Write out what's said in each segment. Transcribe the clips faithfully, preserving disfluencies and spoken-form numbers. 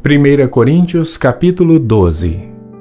primeira Coríntios, capítulo doze.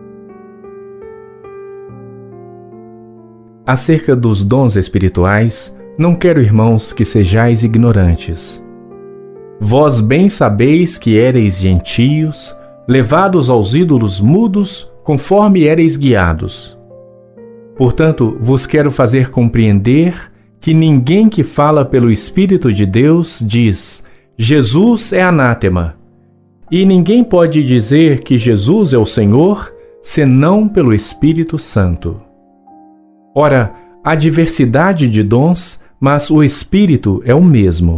Acerca dos dons espirituais, não quero, irmãos, que sejais ignorantes. Vós bem sabeis que éreis gentios, levados aos ídolos mudos, conforme éreis guiados. Portanto, vos quero fazer compreender que ninguém que fala pelo Espírito de Deus diz: Jesus é anátema. E ninguém pode dizer que Jesus é o Senhor, senão pelo Espírito Santo. Ora, há diversidade de dons, mas o Espírito é o mesmo.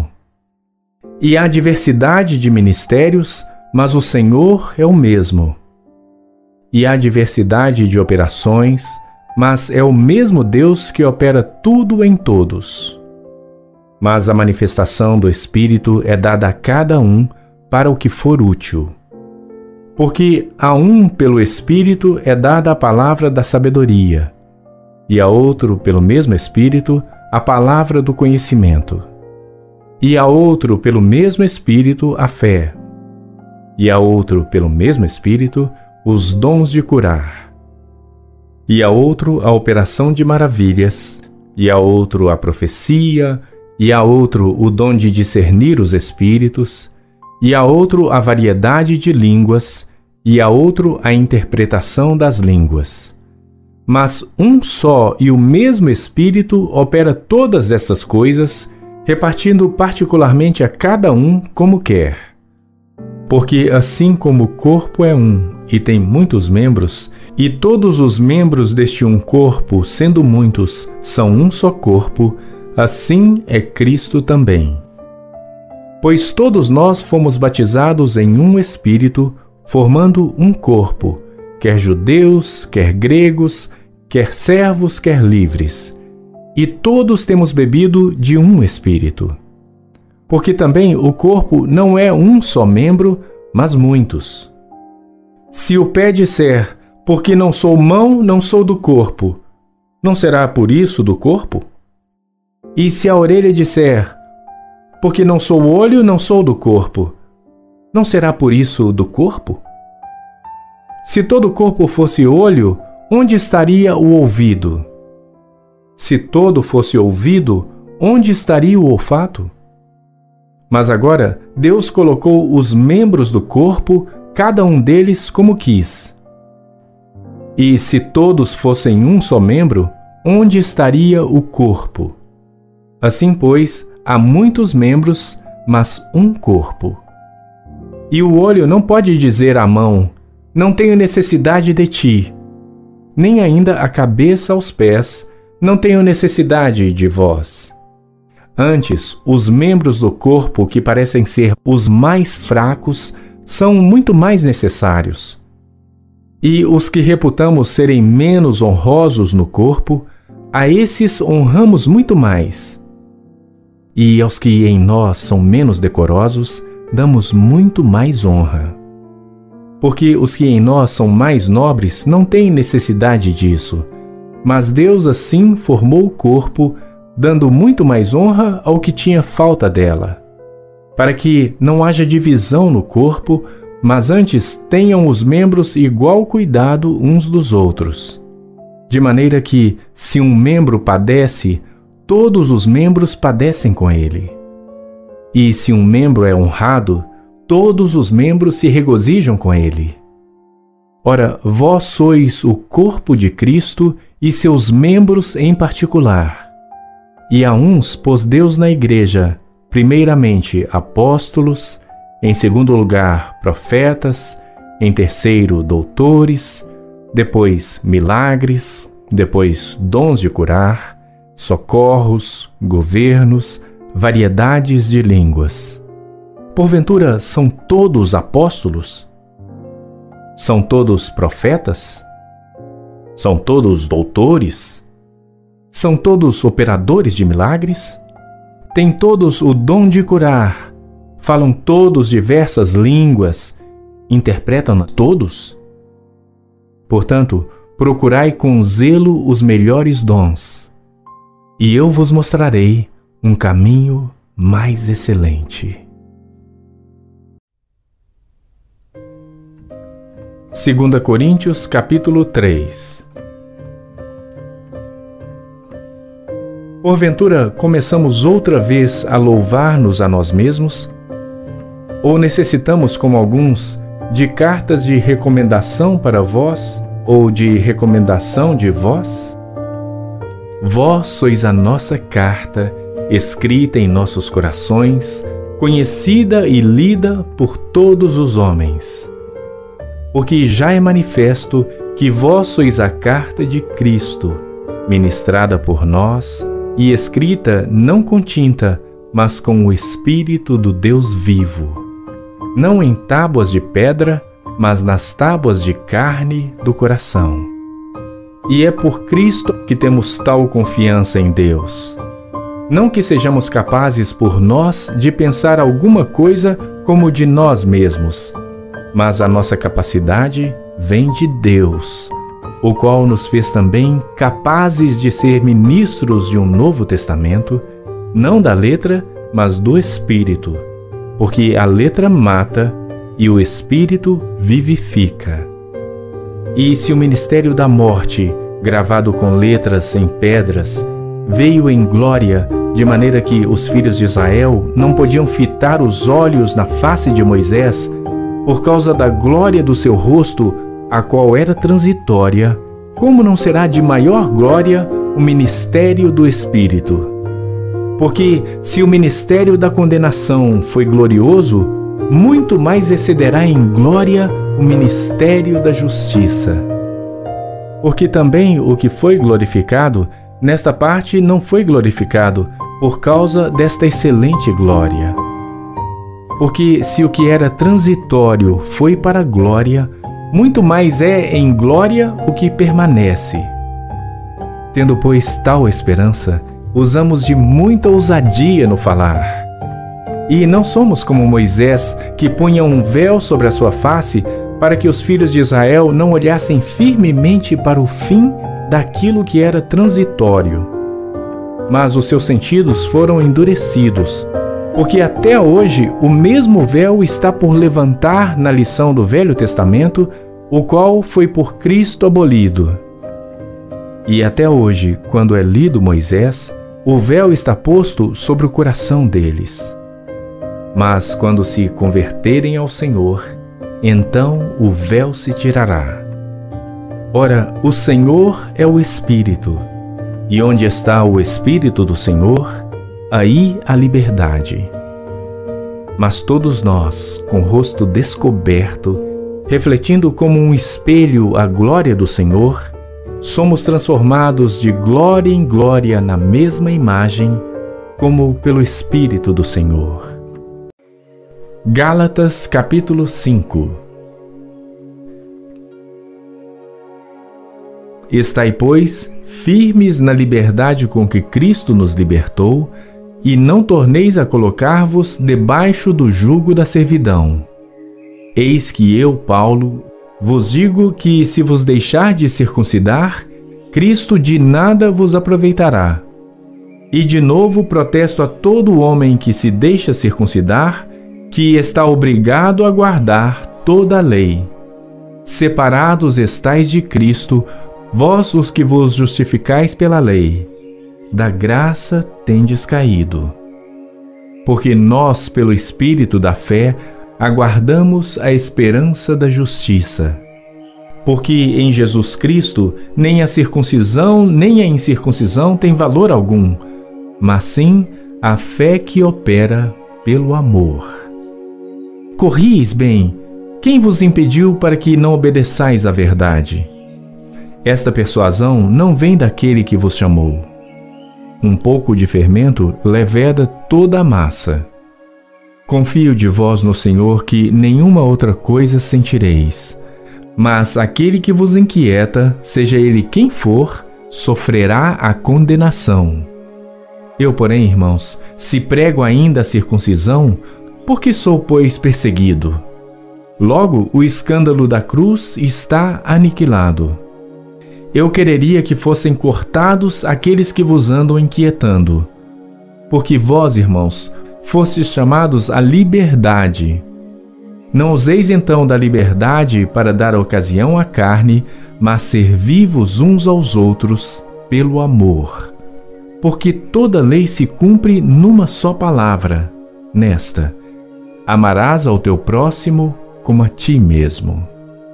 E há diversidade de ministérios, mas o Senhor é o mesmo. E há diversidade de operações, mas é o mesmo Deus que opera tudo em todos. Mas a manifestação do Espírito é dada a cada um para o que for útil. Porque a um pelo Espírito é dada a palavra da sabedoria, e a outro pelo mesmo Espírito a palavra do conhecimento, e a outro pelo mesmo Espírito a fé, e a outro pelo mesmo Espírito os dons de curar, e a outro a operação de maravilhas, e a outro a profecia, e a outro o dom de discernir os espíritos, e a outro a variedade de línguas, e a outro a interpretação das línguas. Mas um só e o mesmo Espírito opera todas estas coisas, repartindo particularmente a cada um como quer. Porque assim como o corpo é um e tem muitos membros, e todos os membros deste um corpo, sendo muitos, são um só corpo, assim é Cristo também. Pois todos nós fomos batizados em um Espírito, formando um corpo, quer judeus, quer gregos, quer servos, quer livres. E todos temos bebido de um Espírito. Porque também o corpo não é um só membro, mas muitos. Se o pé disser, porque não sou mão, não sou do corpo, não será por isso do corpo? E se a orelha disser, porque não sou olho, não sou do corpo, não será por isso do corpo? Se todo o corpo fosse olho, onde estaria o ouvido? Se todo fosse ouvido, onde estaria o olfato? Mas agora Deus colocou os membros do corpo, cada um deles como quis. E se todos fossem um só membro, onde estaria o corpo? Assim, pois, há muitos membros, mas um corpo. E o olho não pode dizer à mão: não tenho necessidade de ti, nem ainda a cabeça aos pés: não tenho necessidade de vós. Antes, os membros do corpo que parecem ser os mais fracos são muito mais necessários. E os que reputamos serem menos honrosos no corpo, a esses honramos muito mais. E aos que em nós são menos decorosos, damos muito mais honra. Porque os que em nós são mais nobres não têm necessidade disso, mas Deus assim formou o corpo, dando muito mais honra ao que tinha falta dela, para que não haja divisão no corpo, mas antes tenham os membros igual cuidado uns dos outros. De maneira que, se um membro padece, todos os membros padecem com ele. E se um membro é honrado, todos os membros se regozijam com ele. Ora, vós sois o corpo de Cristo e seus membros em particular. E a uns pôs Deus na igreja, primeiramente apóstolos, em segundo lugar profetas, em terceiro doutores, depois milagres, depois dons de curar, socorros, governos, variedades de línguas. Porventura são todos apóstolos? São todos profetas? São todos doutores? São todos operadores de milagres? Têm todos o dom de curar? Falam todos diversas línguas? Interpretam todos? Portanto, procurai com zelo os melhores dons, e eu vos mostrarei um caminho mais excelente. Segunda Coríntios, capítulo três. Porventura, começamos outra vez a louvar-nos a nós mesmos? Ou necessitamos, como alguns, de cartas de recomendação para vós, ou de recomendação de vós? Vós sois a nossa carta, escrita em nossos corações, conhecida e lida por todos os homens. Porque já é manifesto que vós sois a carta de Cristo, ministrada por nós e escrita não com tinta, mas com o Espírito do Deus vivo, não em tábuas de pedra, mas nas tábuas de carne do coração. E é por Cristo que temos tal confiança em Deus. Não que sejamos capazes por nós de pensar alguma coisa como de nós mesmos, mas a nossa capacidade vem de Deus, o qual nos fez também capazes de ser ministros de um novo testamento, não da letra, mas do Espírito, porque a letra mata e o Espírito vivifica. E se o ministério da morte, gravado com letras em pedras, veio em glória, de maneira que os filhos de Israel não podiam fitar os olhos na face de Moisés, por causa da glória do seu rosto, a qual era transitória, como não será de maior glória o ministério do Espírito? Porque se o ministério da condenação foi glorioso, muito mais excederá em glória o ministério da justiça. Porque também o que foi glorificado, nesta parte não foi glorificado por causa desta excelente glória. Porque se o que era transitório foi para a glória, muito mais é em glória o que permanece. Tendo, pois, tal esperança, usamos de muita ousadia no falar. E não somos como Moisés, que punha um véu sobre a sua face para que os filhos de Israel não olhassem firmemente para o fim daquilo que era transitório. Mas os seus sentidos foram endurecidos, porque até hoje o mesmo véu está por levantar na lição do Velho Testamento, o qual foi por Cristo abolido. E até hoje, quando é lido Moisés, o véu está posto sobre o coração deles. Mas quando se converterem ao Senhor, então o véu se tirará. Ora, o Senhor é o Espírito, e onde está o Espírito do Senhor, aí a liberdade. Mas todos nós, com o rosto descoberto, refletindo como um espelho a glória do Senhor, somos transformados de glória em glória na mesma imagem, como pelo Espírito do Senhor. Gálatas capítulo cinco. Estai, pois, firmes na liberdade com que Cristo nos libertou, e não torneis a colocar-vos debaixo do jugo da servidão. Eis que eu, Paulo, vos digo que se vos deixar de circuncidar, Cristo de nada vos aproveitará. E de novo protesto a todo homem que se deixa circuncidar, que está obrigado a guardar toda a lei. Separados estais de Cristo, vós os que vos justificais pela lei, da graça tendes caído. Porque nós, pelo Espírito da fé, aguardamos a esperança da justiça. Porque em Jesus Cristo nem a circuncisão nem a incircuncisão tem valor algum, mas sim a fé que opera pelo amor. Corrieis bem, quem vos impediu para que não obedeçais à verdade? Esta persuasão não vem daquele que vos chamou. Um pouco de fermento leveda toda a massa. Confio de vós no Senhor que nenhuma outra coisa sentireis. Mas aquele que vos inquieta, seja ele quem for, sofrerá a condenação. Eu, porém, irmãos, se prego ainda a circuncisão, por que sou, pois, perseguido? Logo, o escândalo da cruz está aniquilado. Eu quereria que fossem cortados aqueles que vos andam inquietando. Porque vós, irmãos, fostes chamados à liberdade. Não useis então da liberdade para dar ocasião à carne, mas servi-vos uns aos outros pelo amor. Porque toda lei se cumpre numa só palavra, nesta: amarás ao teu próximo como a ti mesmo.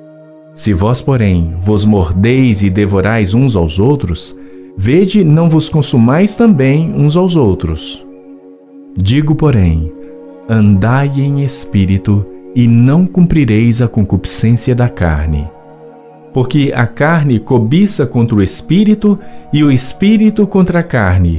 Se vós, porém, vos mordeis e devorais uns aos outros, vede, não vos consumais também uns aos outros. Digo, porém, andai em espírito, e não cumprireis a concupiscência da carne. Porque a carne cobiça contra o espírito, e o espírito contra a carne.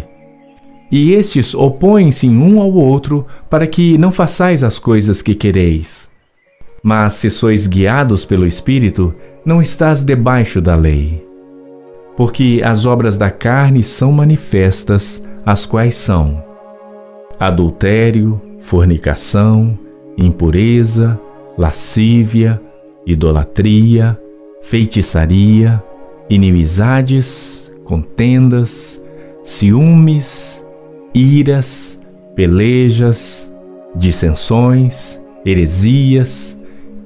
E estes opõem-se um ao outro, para que não façais as coisas que quereis. Mas se sois guiados pelo Espírito, não estás debaixo da lei. Porque as obras da carne são manifestas, as quais são: adultério, fornicação, impureza, lascívia, idolatria, feitiçaria, inimizades, contendas, ciúmes, iras, pelejas, dissensões, heresias,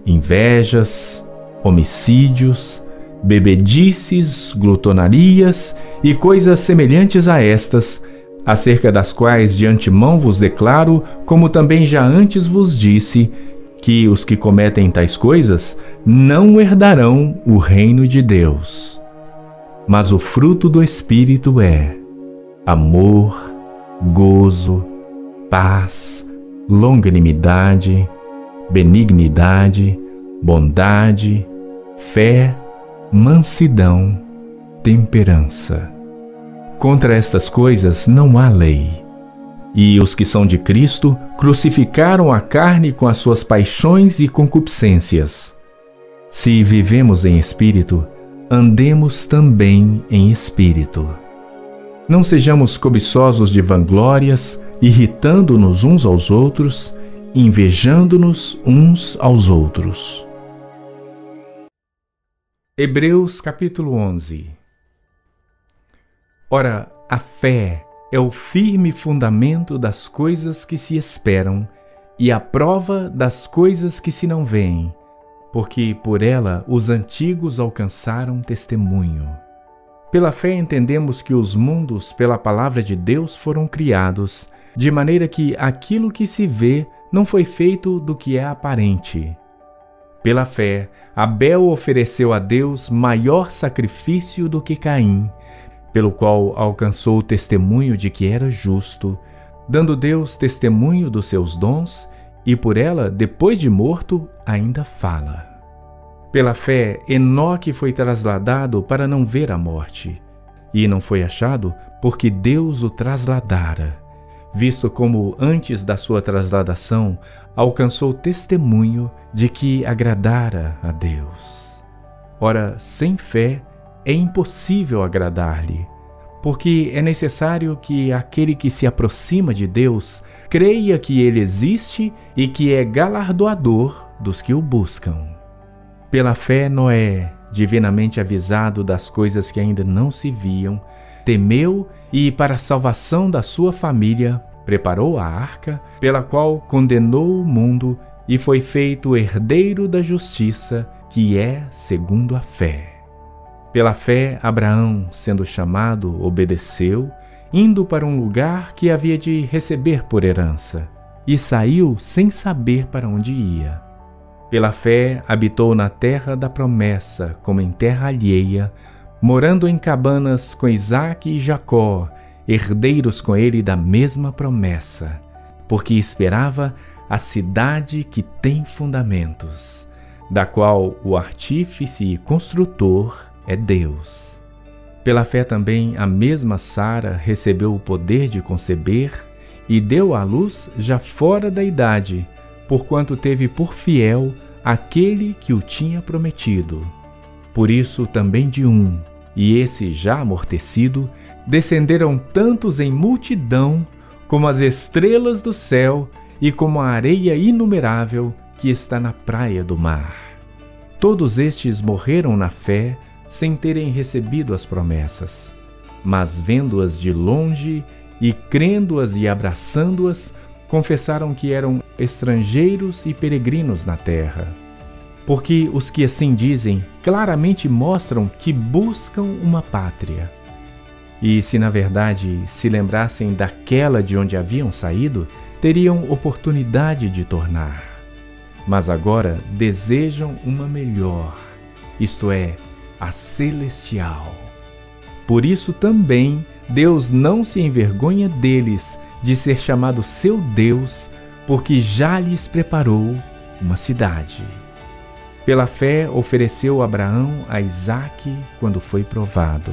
invejas, homicídios, bebedices, glutonarias e coisas semelhantes a estas, acerca das quais de antemão vos declaro, como também já antes vos disse, que os que cometem tais coisas não herdarão o reino de Deus. Mas o fruto do Espírito é amor, gozo, paz, longanimidade, benignidade, bondade, fé, mansidão, temperança. Contra estas coisas não há lei. E os que são de Cristo crucificaram a carne com as suas paixões e concupiscências. Se vivemos em espírito, andemos também em espírito. Não sejamos cobiçosos de vanglórias, irritando-nos uns aos outros, invejando-nos uns aos outros. Hebreus capítulo onze. Ora, a fé é o firme fundamento das coisas que se esperam e a prova das coisas que se não veem, porque por ela os antigos alcançaram testemunho. Pela fé entendemos que os mundos pela palavra de Deus foram criados, de maneira que aquilo que se vê não foi feito do que é aparente. Pela fé, Abel ofereceu a Deus maior sacrifício do que Caim, pelo qual alcançou o testemunho de que era justo, dando Deus testemunho dos seus dons, e por ela, depois de morto, ainda fala. Pela fé, Enoque foi trasladado para não ver a morte, e não foi achado porque Deus o trasladara, visto como antes da sua trasladação alcançou testemunho de que agradara a Deus. Ora, sem fé é impossível agradar-lhe, porque é necessário que aquele que se aproxima de Deus creia que Ele existe e que é galardoador dos que o buscam. Pela fé, Noé, divinamente avisado das coisas que ainda não se viam, temeu e, para a salvação da sua família, preparou a arca, pela qual condenou o mundo e foi feito herdeiro da justiça, que é segundo a fé. Pela fé, Abraão, sendo chamado, obedeceu, indo para um lugar que havia de receber por herança, e saiu sem saber para onde ia. Pela fé, habitou na terra da promessa, como em terra alheia, morando em cabanas com Isaque e Jacó, herdeiros com ele da mesma promessa, porque esperava a cidade que tem fundamentos, da qual o artífice e construtor é Deus. Pela fé também a mesma Sara recebeu o poder de conceber e deu à luz já fora da idade, porquanto teve por fiel aquele que o tinha prometido. Por isso também de um, e esse já amortecido, descenderam tantos em multidão como as estrelas do céu e como a areia inumerável que está na praia do mar. Todos estes morreram na fé, sem terem recebido as promessas, mas vendo-as de longe e crendo-as e abraçando-as, confessaram que eram estrangeiros e peregrinos na terra. Porque os que assim dizem claramente mostram que buscam uma pátria. E se na verdade se lembrassem daquela de onde haviam saído, teriam oportunidade de tornar. Mas agora desejam uma melhor, isto é, a celestial. Por isso também Deus não se envergonha deles de ser chamado seu Deus, porque já lhes preparou uma cidade. Pela fé ofereceu Abraão a Isaque quando foi provado.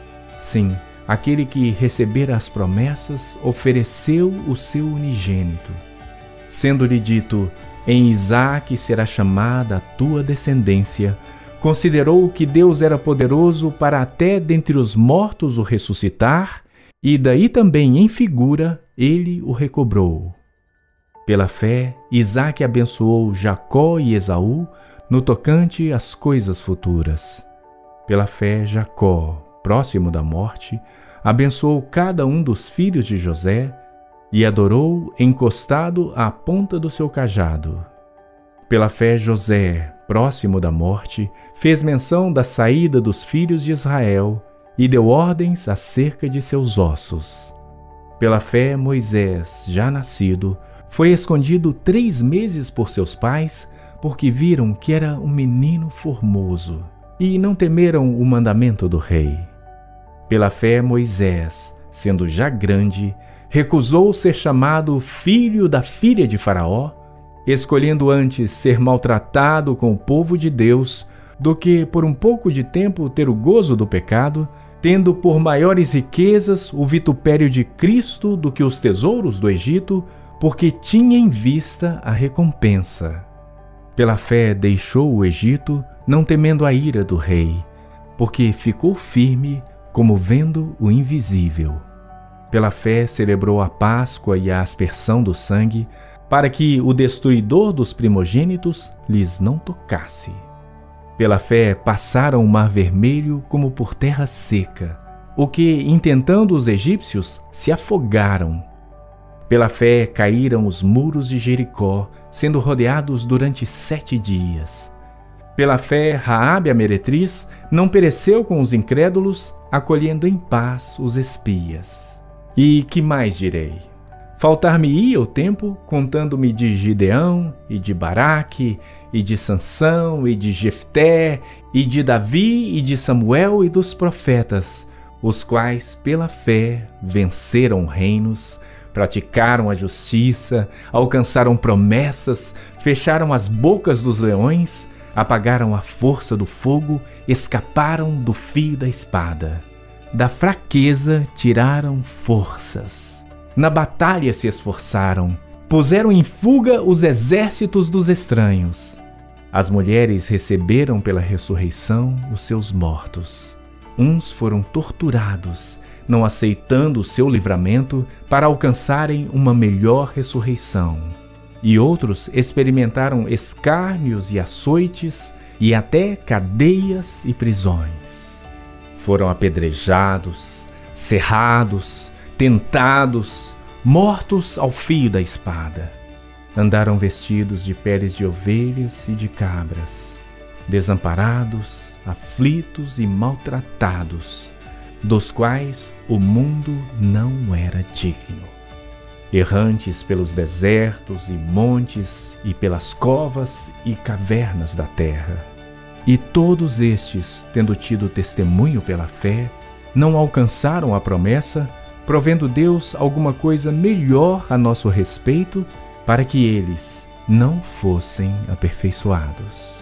Sim, aquele que recebera as promessas ofereceu o seu unigênito. Sendo-lhe dito, em Isaque será chamada a tua descendência, considerou que Deus era poderoso para até dentre os mortos o ressuscitar, e daí também em figura ele o recobrou. Pela fé, Isaque abençoou Jacó e Esaú no tocante às coisas futuras. Pela fé, Jacó, próximo da morte, abençoou cada um dos filhos de José e adorou encostado à ponta do seu cajado. Pela fé, José, próximo da morte, fez menção da saída dos filhos de Israel e deu ordens acerca de seus ossos. Pela fé, Moisés, já nascido, foi escondido três meses por seus pais, porque viram que era um menino formoso, e não temeram o mandamento do rei. Pela fé, Moisés, sendo já grande, recusou ser chamado filho da filha de Faraó, escolhendo antes ser maltratado com o povo de Deus, do que por um pouco de tempo ter o gozo do pecado, tendo por maiores riquezas o vitupério de Cristo do que os tesouros do Egito, porque tinha em vista a recompensa. Pela fé deixou o Egito, não temendo a ira do rei, porque ficou firme como vendo o invisível. Pela fé celebrou a Páscoa e a aspersão do sangue, para que o destruidor dos primogênitos lhes não tocasse. Pela fé passaram o mar vermelho como por terra seca, o que, intentando os egípcios, se afogaram. Pela fé caíram os muros de Jericó, sendo rodeados durante sete dias. Pela fé, Raabe a meretriz não pereceu com os incrédulos, acolhendo em paz os espias. E que mais direi? Faltar-me-ia o tempo, contando-me de Gideão, e de Baraque, e de Sansão, e de Jefté, e de Davi, e de Samuel e dos profetas, os quais, pela fé, venceram reinos, praticaram a justiça, alcançaram promessas, fecharam as bocas dos leões, apagaram a força do fogo, escaparam do fio da espada. Da fraqueza tiraram forças. Na batalha se esforçaram, puseram em fuga os exércitos dos estranhos. As mulheres receberam pela ressurreição os seus mortos. Uns foram torturados, não aceitando o seu livramento para alcançarem uma melhor ressurreição. E outros experimentaram escárnios e açoites e até cadeias e prisões. Foram apedrejados, cerrados, tentados, mortos ao fio da espada. Andaram vestidos de peles de ovelhas e de cabras, desamparados, aflitos e maltratados, dos quais o mundo não era digno. Errantes pelos desertos e montes e pelas covas e cavernas da terra. E todos estes, tendo tido testemunho pela fé, não alcançaram a promessa, provendo Deus alguma coisa melhor a nosso respeito, para que eles não fossem aperfeiçoados.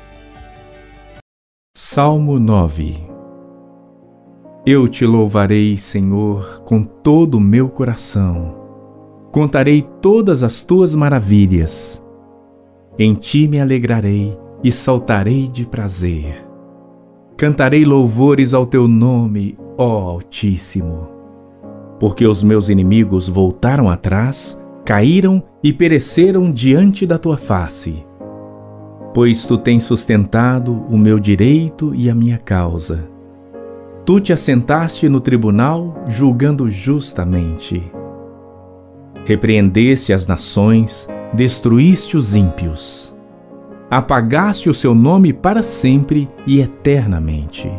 Salmo nove. Eu te louvarei, Senhor, com todo o meu coração. Contarei todas as tuas maravilhas. Em ti me alegrarei e saltarei de prazer. Cantarei louvores ao teu nome, ó Altíssimo. Porque os meus inimigos voltaram atrás, caíram e pereceram diante da tua face. Pois tu tens sustentado o meu direito e a minha causa. Tu te assentaste no tribunal, julgando justamente. Repreendeste as nações, destruíste os ímpios. Apagaste o seu nome para sempre e eternamente.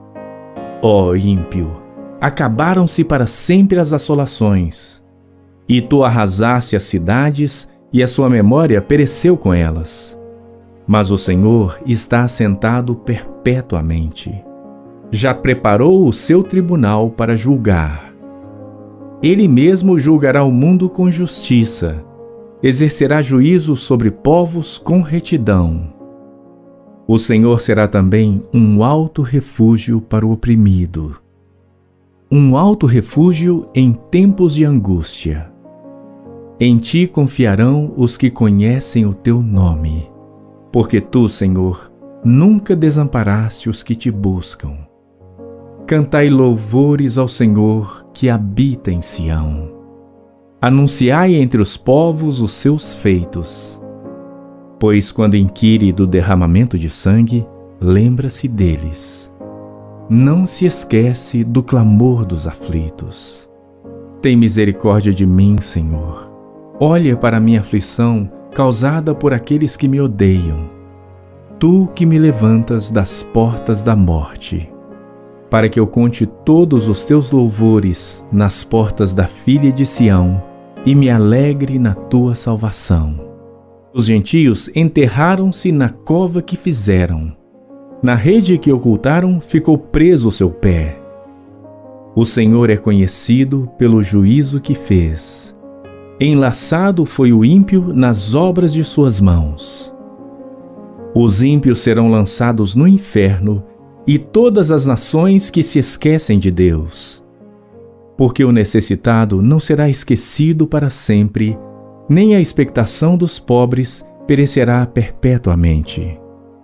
Ó ímpio, acabaram-se para sempre as assolações, e tu arrasaste as cidades, e a sua memória pereceu com elas. Mas o Senhor está assentado perpetuamente. Já preparou o seu tribunal para julgar. Ele mesmo julgará o mundo com justiça, exercerá juízo sobre povos com retidão. O Senhor será também um alto refúgio para o oprimido, um alto refúgio em tempos de angústia. Em ti confiarão os que conhecem o teu nome, porque tu, Senhor, nunca desamparaste os que te buscam. Cantai louvores ao Senhor que habita em Sião. Anunciai entre os povos os seus feitos. Pois quando inquire do derramamento de sangue, lembra-se deles. Não se esquece do clamor dos aflitos. Tem misericórdia de mim, Senhor. Olha para a minha aflição causada por aqueles que me odeiam. Tu que me levantas das portas da morte, para que eu conte todos os teus louvores nas portas da filha de Sião e me alegre na tua salvação. Os gentios enterraram-se na cova que fizeram. Na rede que ocultaram ficou preso o seu pé. O Senhor é conhecido pelo juízo que fez. Enlaçado foi o ímpio nas obras de suas mãos. Os ímpios serão lançados no inferno e todas as nações que se esquecem de Deus. Porque o necessitado não será esquecido para sempre, nem a expectação dos pobres perecerá perpetuamente.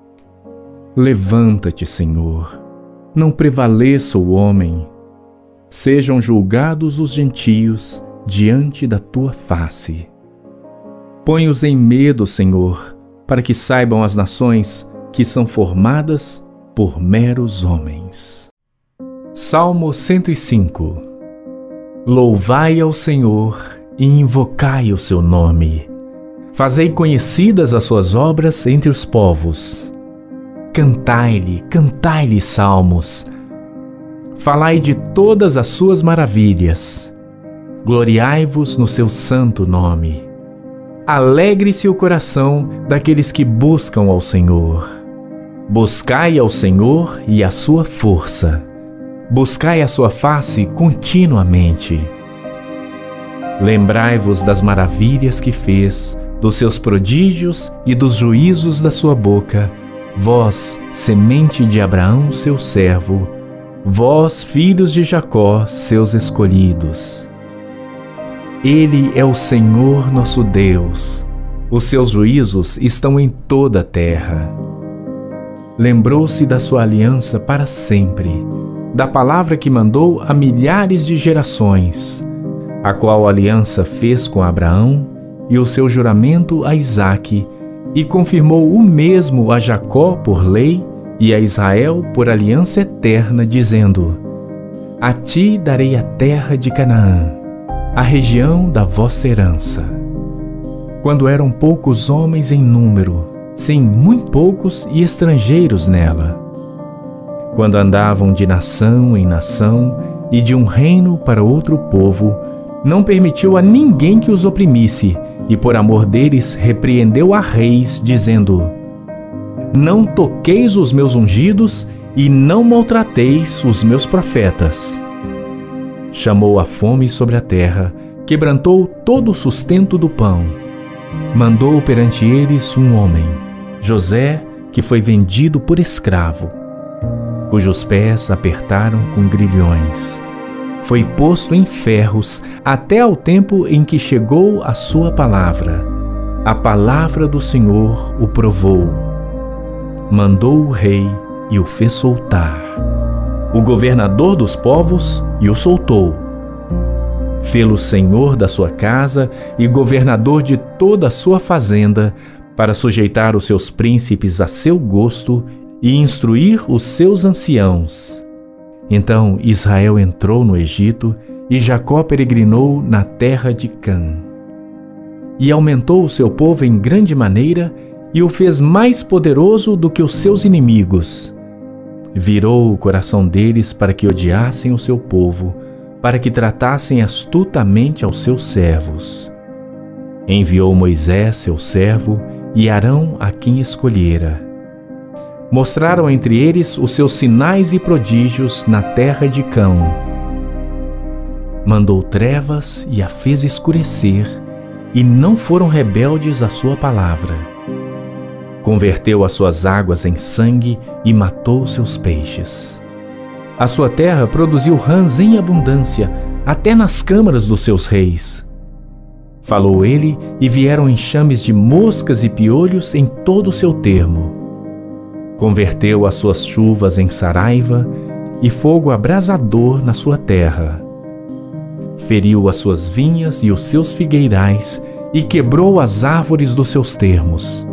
Levanta-te, Senhor, não prevaleça o homem. Sejam julgados os gentios diante da tua face. Põe-os em medo, Senhor, para que saibam as nações que são formadas por meros homens. Salmo cento e cinco. Louvai ao Senhor e invocai o seu nome. Fazei conhecidas as suas obras entre os povos. Cantai-lhe, cantai-lhe salmos. Falai de todas as suas maravilhas. Gloriai-vos no seu santo nome. Alegre-se o coração daqueles que buscam ao Senhor. Buscai ao Senhor e a sua força. Buscai a sua face continuamente. Lembrai-vos das maravilhas que fez, dos seus prodígios e dos juízos da sua boca, vós, semente de Abraão, seu servo, vós, filhos de Jacó, seus escolhidos. Ele é o Senhor nosso Deus. Os seus juízos estão em toda a terra. Lembrou-se da sua aliança para sempre, da palavra que mandou a milhares de gerações, a qual aliança fez com Abraão e o seu juramento a Isaque, e confirmou o mesmo a Jacó por lei e a Israel por aliança eterna, dizendo: A ti darei a terra de Canaã, a região da vossa herança. Quando eram poucos homens em número, sim, muito poucos e estrangeiros nela. Quando andavam de nação em nação e de um reino para outro povo, não permitiu a ninguém que os oprimisse, e por amor deles repreendeu a reis, dizendo: Não toqueis os meus ungidos e não maltrateis os meus profetas. Chamou a fome sobre a terra, quebrantou todo o sustento do pão. Mandou perante eles um homem, José, que foi vendido por escravo, cujos pés apertaram com grilhões. Foi posto em ferros até ao tempo em que chegou a sua palavra. A palavra do Senhor o provou. Mandou o rei e o fez soltar. O governador dos povos e o soltou. Fê-lo senhor da sua casa e governador de toda a sua fazenda, para sujeitar os seus príncipes a seu gosto e instruir os seus anciãos. Então Israel entrou no Egito e Jacó peregrinou na terra de Cã. e aumentou o seu povo em grande maneira e o fez mais poderoso do que os seus inimigos. Virou o coração deles para que odiassem o seu povo, para que tratassem astutamente aos seus servos. Enviou Moisés, seu servo, e Arão, a quem escolhera. Mostraram entre eles os seus sinais e prodígios na terra de Cão. Mandou trevas e a fez escurecer, e não foram rebeldes à sua palavra. Converteu as suas águas em sangue e matou seus peixes. A sua terra produziu rãs em abundância, até nas câmaras dos seus reis. Falou ele, e vieram enxames de moscas e piolhos em todo o seu termo. Converteu as suas chuvas em saraiva e fogo abrasador na sua terra. Feriu as suas vinhas e os seus figueirais e quebrou as árvores dos seus termos.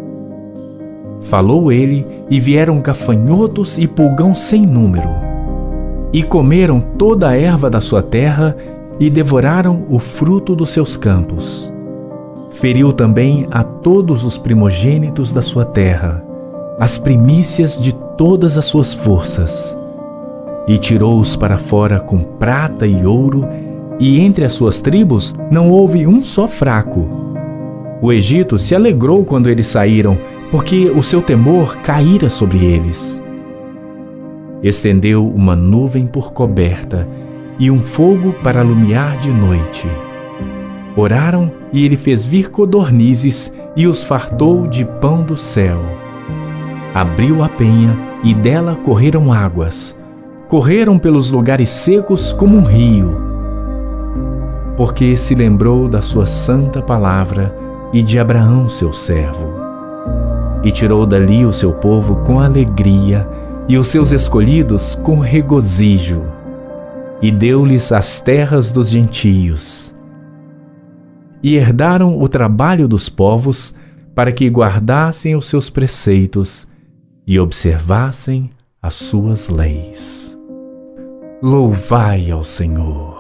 Falou ele, e vieram gafanhotos e pulgão sem número, e comeram toda a erva da sua terra e devoraram o fruto dos seus campos. Feriu também a todos os primogênitos da sua terra, as primícias de todas as suas forças, e tirou-os para fora com prata e ouro, e entre as suas tribos não houve um só fraco. O Egito se alegrou quando eles saíram, porque o seu temor caíra sobre eles. Estendeu uma nuvem por coberta e um fogo para alumiar de noite. Oraram, e ele fez vir codornizes e os fartou de pão do céu. Abriu a penha, e dela correram águas. Correram pelos lugares secos como um rio. Porque se lembrou da sua santa palavra e de Abraão seu servo. E tirou dali o seu povo com alegria e os seus escolhidos com regozijo. E deu-lhes as terras dos gentios. E herdaram o trabalho dos povos, para que guardassem os seus preceitos e observassem as suas leis. Louvai ao Senhor.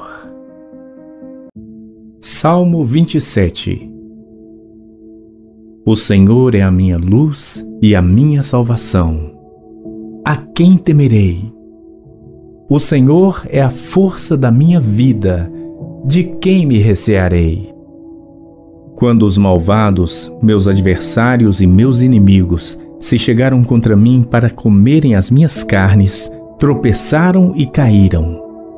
Salmo vinte e sete. O Senhor é a minha luz e a minha salvação. A quem temerei? O Senhor é a força da minha vida. De quem me recearei? Quando os malvados, meus adversários e meus inimigos, se chegaram contra mim para comerem as minhas carnes, tropeçaram e caíram.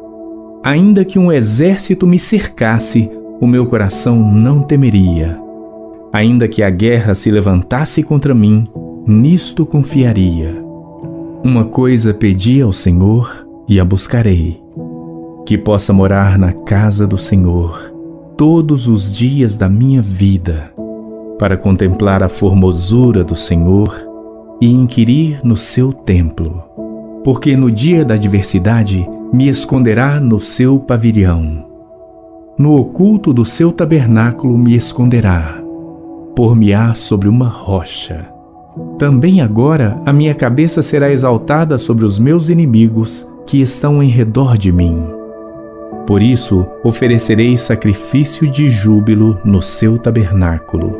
Ainda que um exército me cercasse, o meu coração não temeria. Ainda que a guerra se levantasse contra mim, nisto confiaria. Uma coisa pedi ao Senhor e a buscarei, que possa morar na casa do Senhor todos os dias da minha vida, para contemplar a formosura do Senhor e inquirir no seu templo. Porque no dia da adversidade me esconderá no seu pavilhão. No oculto do seu tabernáculo me esconderá. Por-me-á sobre uma rocha. Também agora a minha cabeça será exaltada sobre os meus inimigos que estão em redor de mim. Por isso oferecerei sacrifício de júbilo no seu tabernáculo.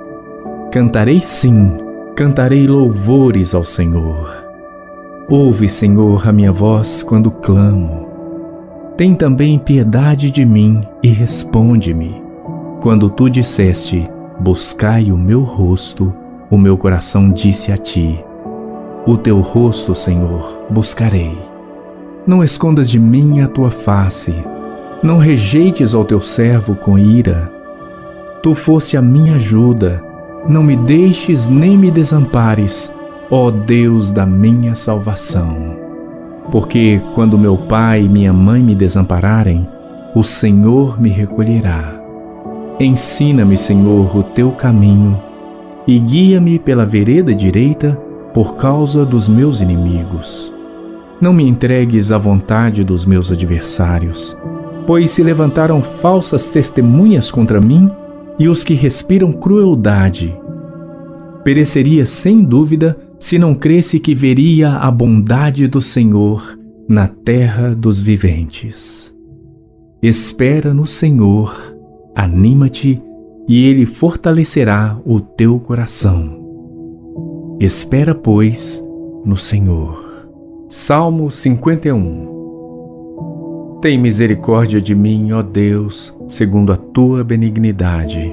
Cantarei sim, cantarei louvores ao Senhor. Ouve, Senhor, a minha voz quando clamo. Tem também piedade de mim e responde-me. Quando tu disseste, buscai o meu rosto, o meu coração disse a ti, o teu rosto, Senhor, buscarei. Não escondas de mim a tua face, não rejeites ao teu servo com ira. Tu foste a minha ajuda, não me deixes nem me desampares, ó Deus da minha salvação. Porque quando meu pai e minha mãe me desampararem, o Senhor me recolherá. Ensina-me, Senhor, o teu caminho e guia-me pela vereda direita por causa dos meus inimigos. Não me entregues à vontade dos meus adversários, pois se levantaram falsas testemunhas contra mim e os que respiram crueldade. Pereceria sem dúvida se não cresse que veria a bondade do Senhor na terra dos viventes. Espera no Senhor, anima-te e Ele fortalecerá o teu coração. Espera, pois, no Senhor. Salmo cinquenta e um. Tem misericórdia de mim, ó Deus, segundo a tua benignidade.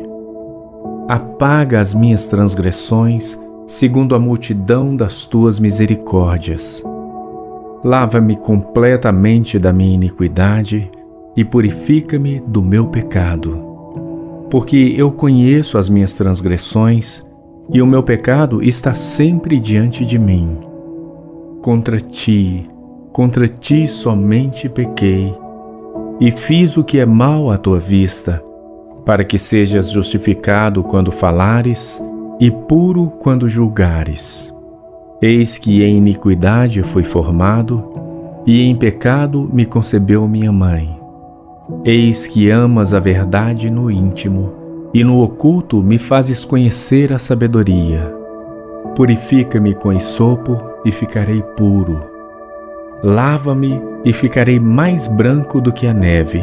Apaga as minhas transgressões, segundo a multidão das tuas misericórdias. Lava-me completamente da minha iniquidade e purifica-me do meu pecado. Porque eu conheço as minhas transgressões e o meu pecado está sempre diante de mim. Contra ti, contra ti somente pequei e fiz o que é mal à tua vista, para que sejas justificado quando falares e puro quando julgares. Eis que em iniquidade fui formado, e em pecado me concebeu minha mãe. Eis que amas a verdade no íntimo, e no oculto me fazes conhecer a sabedoria. Purifica-me com esopo e ficarei puro. Lava-me e ficarei mais branco do que a neve.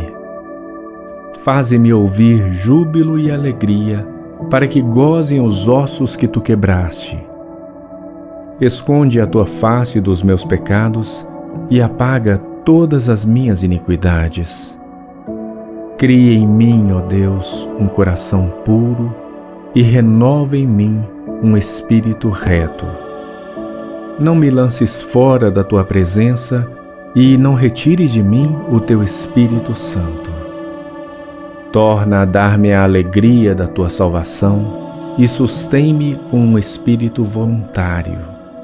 Faze-me ouvir júbilo e alegria, para que gozem os ossos que tu quebraste. Esconde a tua face dos meus pecados e apaga todas as minhas iniquidades. Cria em mim, ó Deus, um coração puro e renova em mim um espírito reto. Não me lances fora da tua presença e não retires de mim o teu Espírito Santo. Torna a dar-me a alegria da tua salvação e sustém-me com um espírito voluntário.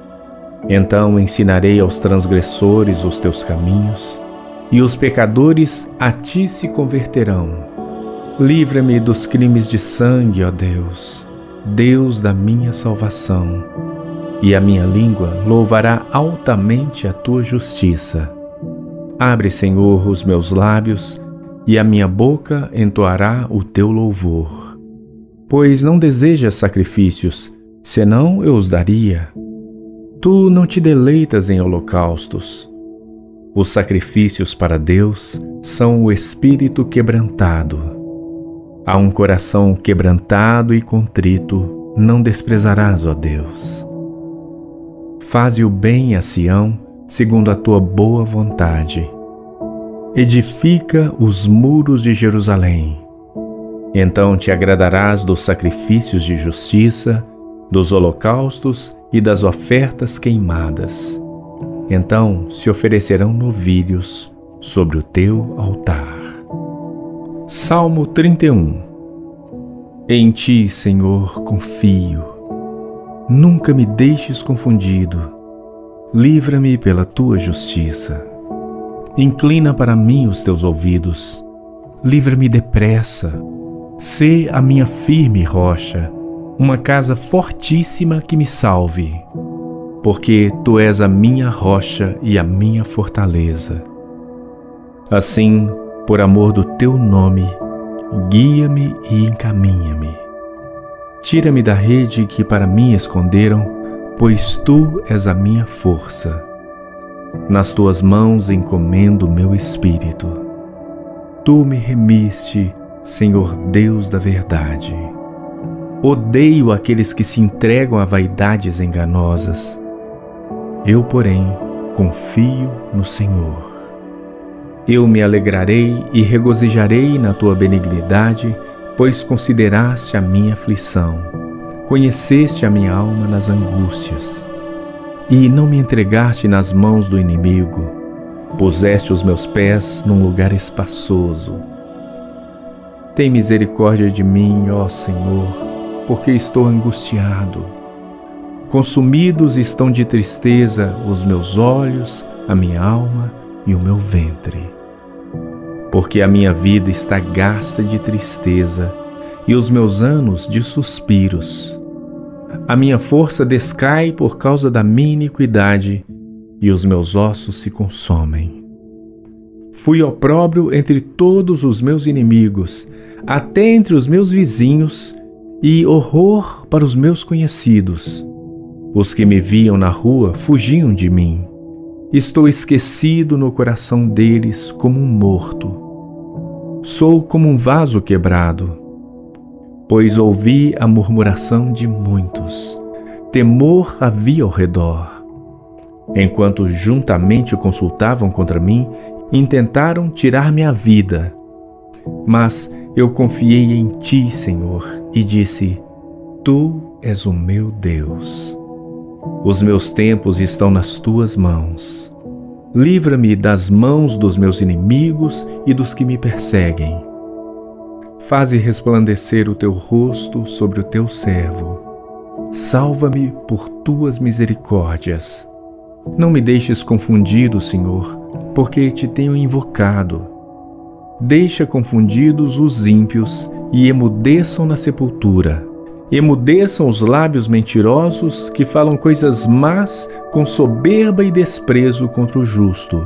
Então ensinarei aos transgressores os teus caminhos, e os pecadores a ti se converterão. Livra-me dos crimes de sangue, ó Deus, Deus da minha salvação, e a minha língua louvará altamente a tua justiça. Abre, Senhor, os meus lábios, e a minha boca entoará o teu louvor. Pois não desejas sacrifícios, senão eu os daria. Tu não te deleitas em holocaustos. Os sacrifícios para Deus são o espírito quebrantado. A um coração quebrantado e contrito não desprezarás, ó Deus. Faze o bem a Sião, segundo a tua boa vontade. Edifica os muros de Jerusalém. Então te agradarás dos sacrifícios de justiça, dos holocaustos e das ofertas queimadas. Então se oferecerão novilhos sobre o teu altar. Salmo trinta e um. Em ti, Senhor, confio. Nunca me deixes confundido. Livra-me pela tua justiça. Inclina para mim os teus ouvidos. Livra-me depressa. Sê a minha firme rocha, uma casa fortíssima que me salve. Porque tu és a minha rocha e a minha fortaleza. Assim, por amor do teu nome, guia-me e encaminha-me. Tira-me da rede que para mim esconderam, pois tu és a minha força. Nas tuas mãos encomendo meu espírito. Tu me remiste, Senhor Deus da verdade. Odeio aqueles que se entregam a vaidades enganosas. Eu, porém, confio no Senhor. Eu me alegrarei e regozijarei na tua benignidade, pois consideraste a minha aflição. Conheceste a minha alma nas angústias. E não me entregaste nas mãos do inimigo. Puseste os meus pés num lugar espaçoso. Tem misericórdia de mim, ó Senhor, porque estou angustiado. Consumidos estão de tristeza os meus olhos, a minha alma e o meu ventre. Porque a minha vida está gasta de tristeza e os meus anos de suspiros. A minha força descai por causa da minha iniquidade e os meus ossos se consomem. Fui opróbrio entre todos os meus inimigos, até entre os meus vizinhos, e horror para os meus conhecidos. Os que me viam na rua fugiam de mim. Estou esquecido no coração deles como um morto. Sou como um vaso quebrado. pois ouvi a murmuração de muitos. Temor havia ao redor. Enquanto juntamente consultavam contra mim, intentaram tirar-me a vida. Mas eu confiei em ti, Senhor, e disse: Tu és o meu Deus. Os meus tempos estão nas tuas mãos. Livra-me das mãos dos meus inimigos e dos que me perseguem. Faze resplandecer o teu rosto sobre o teu servo. Salva-me por tuas misericórdias. Não me deixes confundido, Senhor, porque te tenho invocado. Deixa confundidos os ímpios e emudeçam na sepultura. Emudeçam os lábios mentirosos que falam coisas más com soberba e desprezo contra o justo.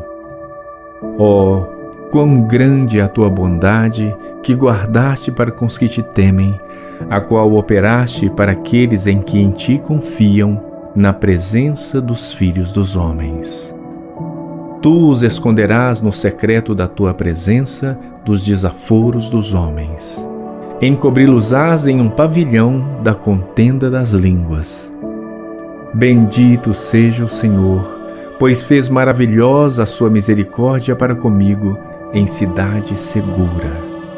Oh, quão grande é a tua bondade que guardaste para com os que te temem, a qual operaste para aqueles em que em ti confiam, na presença dos filhos dos homens. Tu os esconderás no secreto da tua presença dos desaforos dos homens. Encobri-los-ás em um pavilhão da contenda das línguas. Bendito seja o Senhor, pois fez maravilhosa a sua misericórdia para comigo em cidade segura.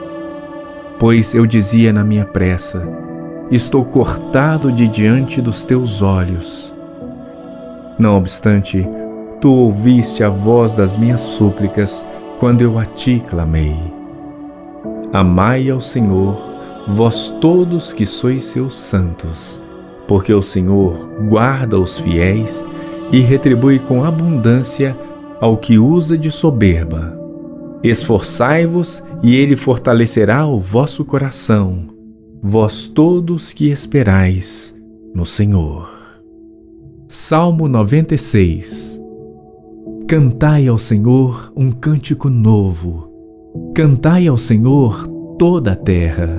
Pois eu dizia na minha pressa: estou cortado de diante dos teus olhos. Não obstante, tu ouviste a voz das minhas súplicas quando eu a ti clamei. Amai ao Senhor, vós todos que sois seus santos, porque o Senhor guarda os fiéis e retribui com abundância ao que usa de soberba. Esforçai-vos e ele fortalecerá o vosso coração, vós todos que esperais no Senhor. Salmo noventa e seis. Cantai ao Senhor um cântico novo. Cantai ao Senhor toda a terra.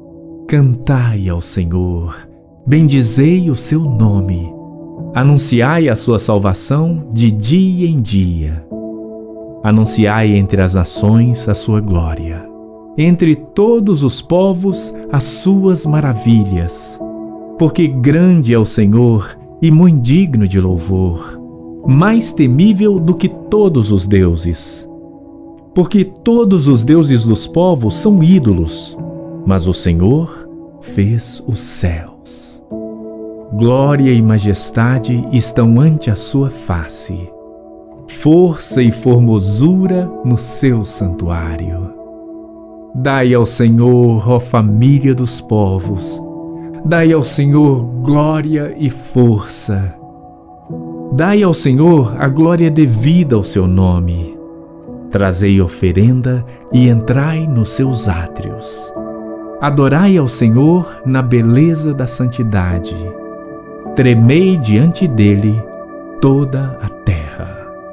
Cantai ao Senhor, bendizei o seu nome. Anunciai a sua salvação de dia em dia. Anunciai entre as nações a sua glória. Entre todos os povos as suas maravilhas. Porque grande é o Senhor e muito digno de louvor, mais temível do que todos os deuses. Porque todos os deuses dos povos são ídolos, mas o Senhor fez os céus. Glória e majestade estão ante a sua face, força e formosura no seu santuário. Dai ao Senhor, ó família dos povos, dai ao Senhor glória e força. Dai ao Senhor a glória devida ao seu nome. Trazei oferenda e entrai nos seus átrios. Adorai ao Senhor na beleza da santidade. Tremei diante dele toda a terra.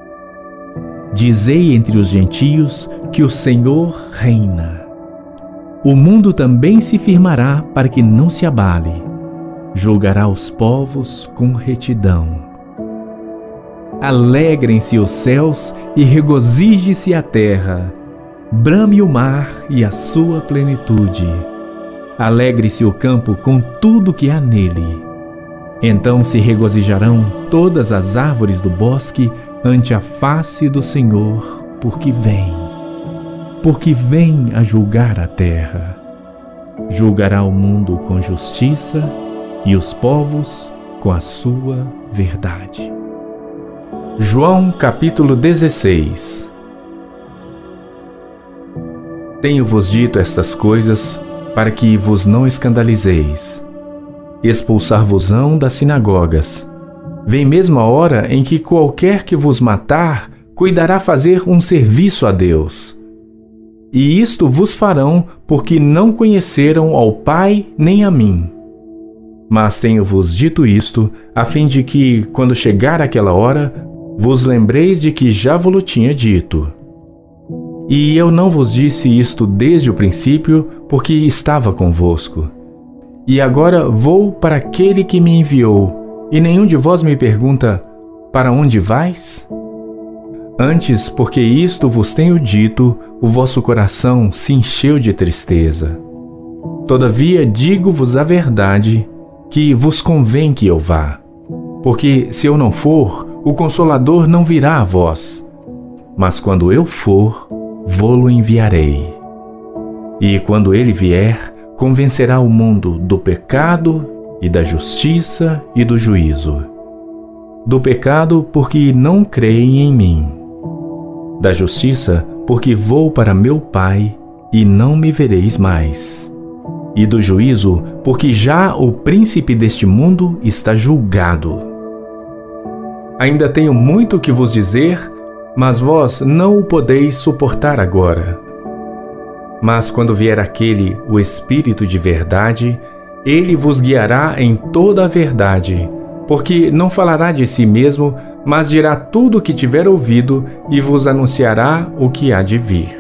Dizei entre os gentios que o Senhor reina. O mundo também se firmará para que não se abale. Julgará os povos com retidão. Alegrem-se os céus e regozije-se a terra. Brame o mar e a sua plenitude. Alegre-se o campo com tudo que há nele. Então se regozijarão todas as árvores do bosque ante a face do Senhor, porque vem. Porque vem a julgar a terra. Julgará o mundo com justiça e os povos com a sua verdade. João capítulo dezesseis. Tenho-vos dito estas coisas para que vos não escandalizeis. Expulsar-vos-ão das sinagogas. Vem mesmo a hora em que qualquer que vos matar cuidará fazer um serviço a Deus. E isto vos farão porque não conheceram ao Pai nem a mim. Mas tenho-vos dito isto, a fim de que, quando chegar aquela hora, vos lembreis de que já vos tinha dito. E eu não vos disse isto desde o princípio, porque estava convosco. E agora vou para aquele que me enviou, e nenhum de vós me pergunta: para onde vais? Antes, porque isto vos tenho dito, o vosso coração se encheu de tristeza. Todavia digo-vos a verdade, que vos convém que eu vá. Porque se eu não for, o Consolador não virá a vós. Mas quando eu for, vô-lo enviarei. E quando ele vier, convencerá o mundo do pecado e da justiça e do juízo. Do pecado, porque não creem em mim. Da justiça, porque vou para meu Pai e não me vereis mais. E do juízo, porque já o príncipe deste mundo está julgado. Ainda tenho muito que vos dizer, mas vós não o podeis suportar agora. Mas quando vier aquele, o Espírito de verdade, ele vos guiará em toda a verdade, porque não falará de si mesmo, mas dirá tudo o que tiver ouvido e vos anunciará o que há de vir.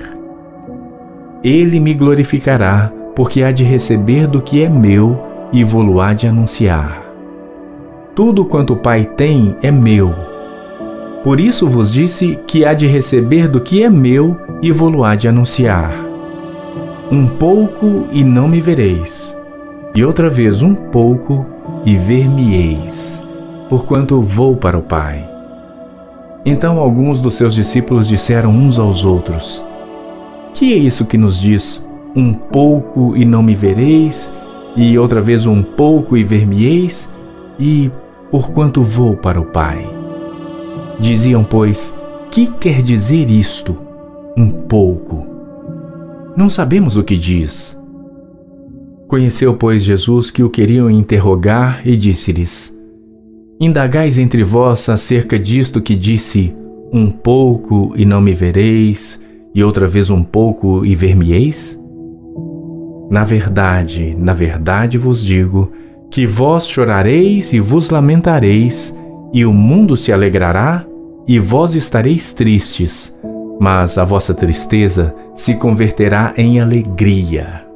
Ele me glorificará, porque há de receber do que é meu e vô-lo há de anunciar. Tudo quanto o Pai tem é meu. Por isso vos disse que há de receber do que é meu e vô-lo há de anunciar. Um pouco e não me vereis, e outra vez um pouco e ver-me-eis, porquanto vou para o Pai. Então alguns dos seus discípulos disseram uns aos outros: Que é isso que nos diz, um pouco e não me vereis, e outra vez um pouco e ver-me-eis, e porquanto vou para o Pai? Diziam, pois, que quer dizer isto, um pouco? Não sabemos o que diz. Conheceu, pois, Jesus que o queriam interrogar e disse-lhes: Indagais entre vós acerca disto que disse, um pouco e não me vereis, e outra vez um pouco e ver-me-eis? Na verdade, na verdade vos digo, que vós chorareis e vos lamentareis, e o mundo se alegrará, e vós estareis tristes, mas a vossa tristeza se converterá em alegria.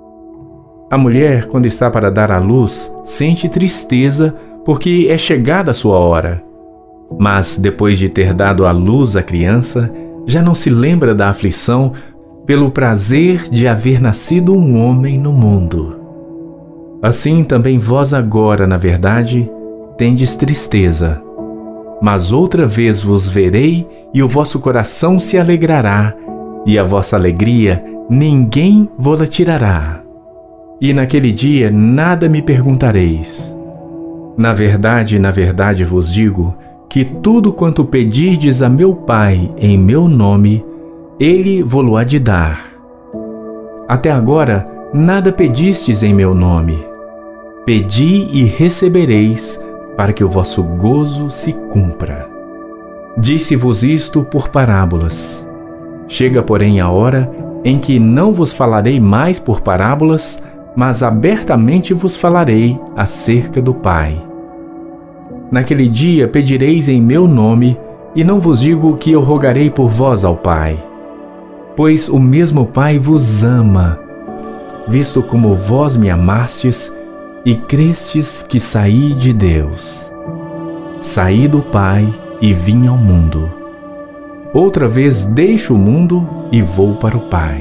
A mulher, quando está para dar à luz, sente tristeza, porque é chegada a sua hora. Mas, depois de ter dado à luz a criança, já não se lembra da aflição pelo prazer de haver nascido um homem no mundo. Assim também vós agora, na verdade, tendes tristeza. Mas outra vez vos verei, e o vosso coração se alegrará, e a vossa alegria ninguém vô-la tirará. E naquele dia nada me perguntareis. Na verdade, na verdade vos digo, que tudo quanto pedirdes a meu Pai em meu nome, ele vô-lo há de dar. Até agora nada pedistes em meu nome. Pedi e recebereis, para que o vosso gozo se cumpra. Disse-vos isto por parábolas. Chega, porém, a hora em que não vos falarei mais por parábolas, mas abertamente vos falarei acerca do Pai. Naquele dia pedireis em meu nome, e não vos digo que eu rogarei por vós ao Pai, pois o mesmo Pai vos ama, visto como vós me amastes e crestes que saí de Deus. Saí do Pai e vim ao mundo. Outra vez deixo o mundo e vou para o Pai.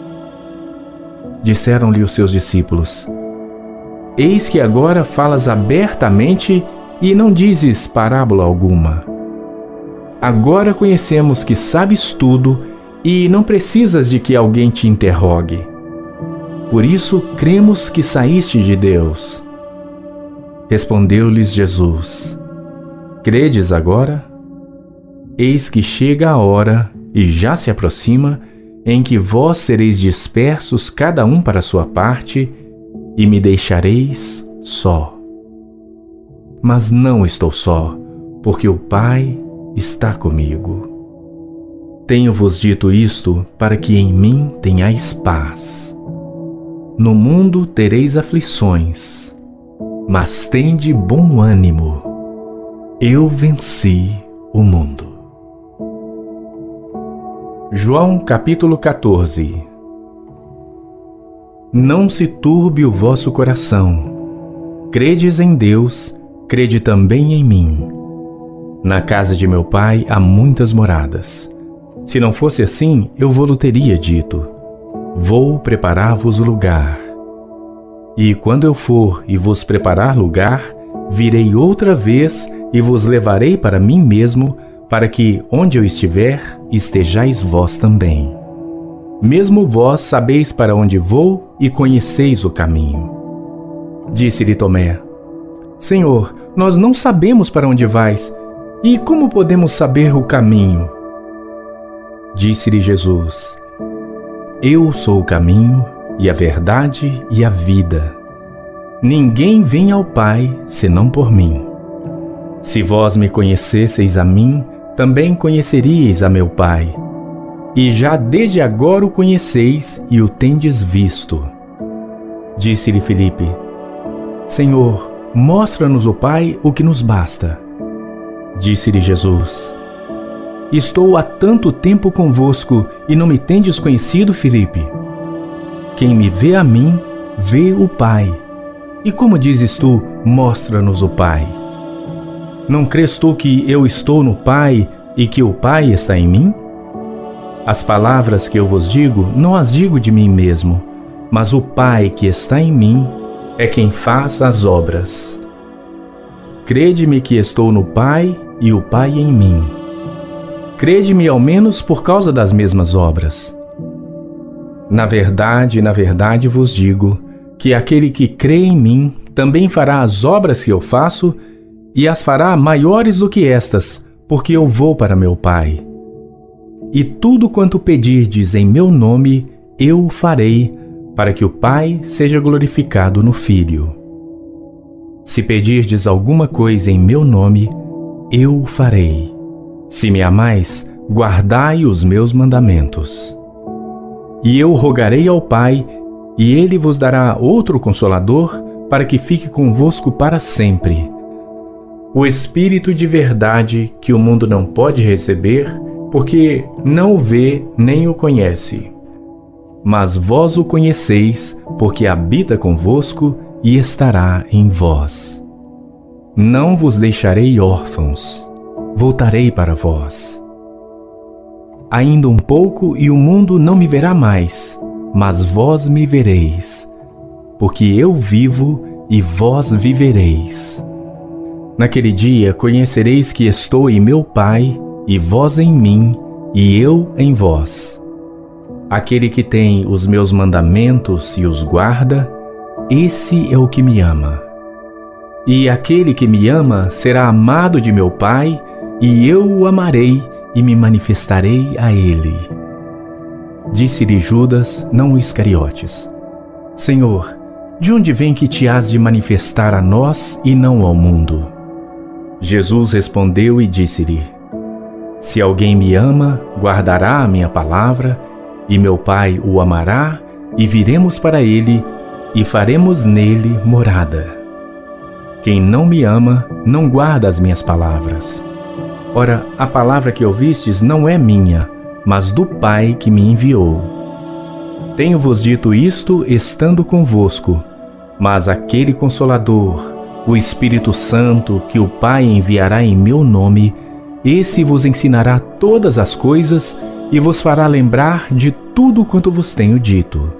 Disseram-lhe os seus discípulos: Eis que agora falas abertamente e não dizes parábola alguma. Agora conhecemos que sabes tudo e não precisas de que alguém te interrogue. Por isso cremos que saíste de Deus. Respondeu-lhes Jesus: Credes agora? Eis que chega a hora, e já se aproxima, em que vós sereis dispersos cada um para a sua parte, e me deixareis só. Mas não estou só, porque o Pai está comigo. Tenho-vos dito isto para que em mim tenhais paz. No mundo tereis aflições, mas tende bom ânimo. Eu venci o mundo. João capítulo quatorze. Não se turbe o vosso coração. Credes em Deus, crede também em mim. Na casa de meu Pai há muitas moradas. Se não fosse assim, eu vô-lo teria dito: Vou preparar-vos o lugar. E quando eu for e vos preparar lugar, virei outra vez e vos levarei para mim mesmo, para que, onde eu estiver, estejais vós também. Mesmo vós sabeis para onde vou e conheceis o caminho. Disse-lhe Tomé: Senhor, nós não sabemos para onde vais, e como podemos saber o caminho? Disse-lhe Jesus: Eu sou o caminho, e a verdade e a vida. Ninguém vem ao Pai senão por mim. Se vós me conhecesseis a mim, também conheceríeis a meu Pai. E já desde agora o conheceis e o tendes visto. Disse-lhe Filipe: Senhor, mostra-nos o Pai, o que nos basta. Disse-lhe Jesus: Estou há tanto tempo convosco e não me tendes conhecido, Filipe? Quem me vê a mim, vê o Pai. E como dizes tu, mostra-nos o Pai? Não crês tu que eu estou no Pai e que o Pai está em mim? As palavras que eu vos digo, não as digo de mim mesmo, mas o Pai que está em mim é quem faz as obras. Crede-me que estou no Pai e o Pai em mim. Crede-me ao menos por causa das mesmas obras. Na verdade, na verdade vos digo que aquele que crê em mim também fará as obras que eu faço e as fará maiores do que estas, porque eu vou para meu Pai. E tudo quanto pedirdes em meu nome, eu o farei, para que o Pai seja glorificado no Filho. Se pedirdes alguma coisa em meu nome, eu o farei. Se me amais, guardai os meus mandamentos. E eu rogarei ao Pai, e ele vos dará outro Consolador, para que fique convosco para sempre. O Espírito de verdade, que o mundo não pode receber, porque não o vê nem o conhece. Mas vós o conheceis, porque habita convosco e estará em vós. Não vos deixarei órfãos, voltarei para vós. Ainda um pouco e o mundo não me verá mais, mas vós me vereis, porque eu vivo e vós vivereis. Naquele dia conhecereis que estou em meu Pai, e vós em mim, e eu em vós. Aquele que tem os meus mandamentos e os guarda, esse é o que me ama. E aquele que me ama será amado de meu Pai, e eu o amarei e me manifestarei a ele. Disse-lhe Judas, não Iscariotes: Senhor, de onde vem que te hás de manifestar a nós e não ao mundo? Jesus respondeu e disse-lhe: Se alguém me ama, guardará a minha palavra, e meu Pai o amará, e viremos para ele, e faremos nele morada. Quem não me ama, não guarda as minhas palavras. Ora, a palavra que ouvistes não é minha, mas do Pai que me enviou. Tenho-vos dito isto estando convosco, mas aquele Consolador, o Espírito Santo, que o Pai enviará em meu nome, esse vos ensinará todas as coisas e vos fará lembrar de tudo quanto vos tenho dito.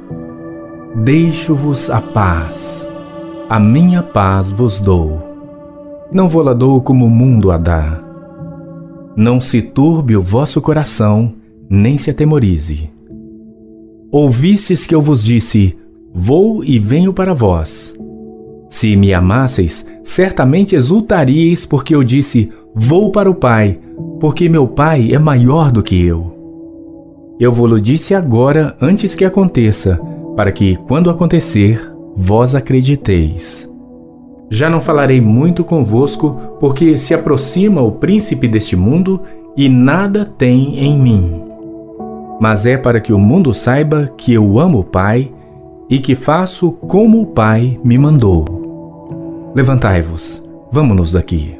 Deixo-vos a paz, a minha paz vos dou. Não vou-la dou como o mundo a dá. Não se turbe o vosso coração, nem se atemorize. Ouvistes que eu vos disse: Vou e venho para vós. Se me amasseis, certamente exultaríeis, porque eu disse: Vou para o Pai, porque meu Pai é maior do que eu. Eu vou-lo disse agora, antes que aconteça, para que, quando acontecer, vós acrediteis. Já não falarei muito convosco, porque se aproxima o príncipe deste mundo e nada tem em mim. Mas é para que o mundo saiba que eu amo o Pai e que faço como o Pai me mandou. Levantai-vos, vamo-nos daqui.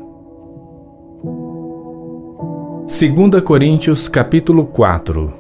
Segunda Coríntios capítulo quatro.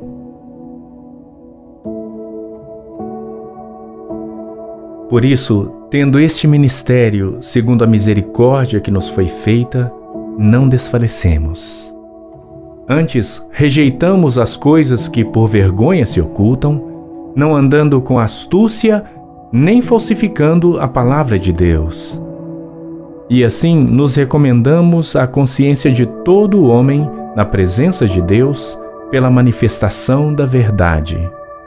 Por isso, tendo este ministério, segundo a misericórdia que nos foi feita, não desfalecemos. Antes, rejeitamos as coisas que por vergonha se ocultam, não andando com astúcia, nem falsificando a palavra de Deus. E assim nos recomendamos à consciência de todo homem na presença de Deus pela manifestação da verdade.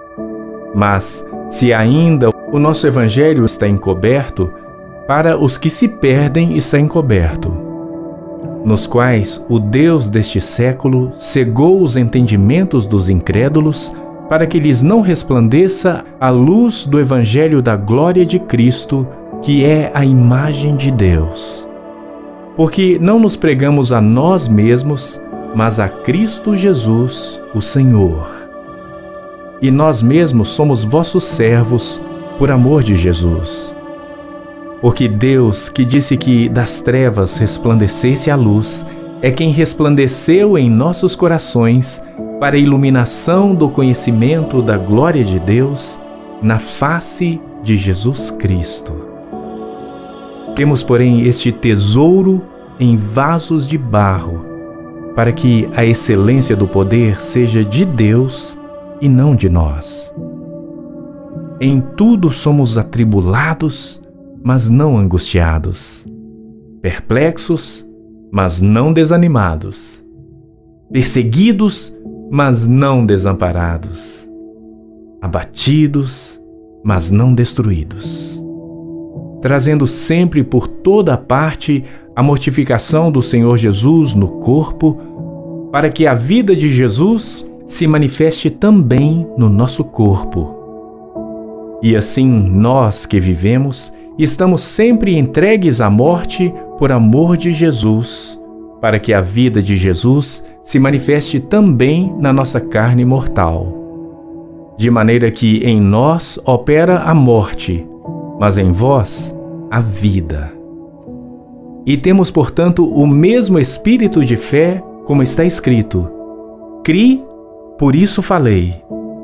Mas, se ainda o nosso Evangelho está encoberto, para os que se perdem está encoberto, nos quais o Deus deste século cegou os entendimentos dos incrédulos, para que lhes não resplandeça a luz do Evangelho da glória de Cristo, que é a imagem de Deus. Porque não nos pregamos a nós mesmos, mas a Cristo Jesus, o Senhor. E nós mesmos somos vossos servos, por amor de Jesus. Porque Deus, que disse que das trevas resplandecesse a luz, é quem resplandeceu em nossos corações para a iluminação do conhecimento da glória de Deus na face de Jesus Cristo. Temos, porém, este tesouro em vasos de barro, para que a excelência do poder seja de Deus e não de nós. Em tudo somos atribulados, mas não angustiados, perplexos, mas não desanimados, perseguidos, mas não desamparados, abatidos, mas não destruídos, trazendo sempre por toda parte a mortificação do Senhor Jesus no corpo, para que a vida de Jesus se manifeste também no nosso corpo. E assim nós que vivemos, estamos sempre entregues à morte por amor de Jesus, para que a vida de Jesus se manifeste também na nossa carne mortal. De maneira que em nós opera a morte, mas em vós a vida. E temos, portanto, o mesmo espírito de fé, como está escrito: Cri, por isso falei.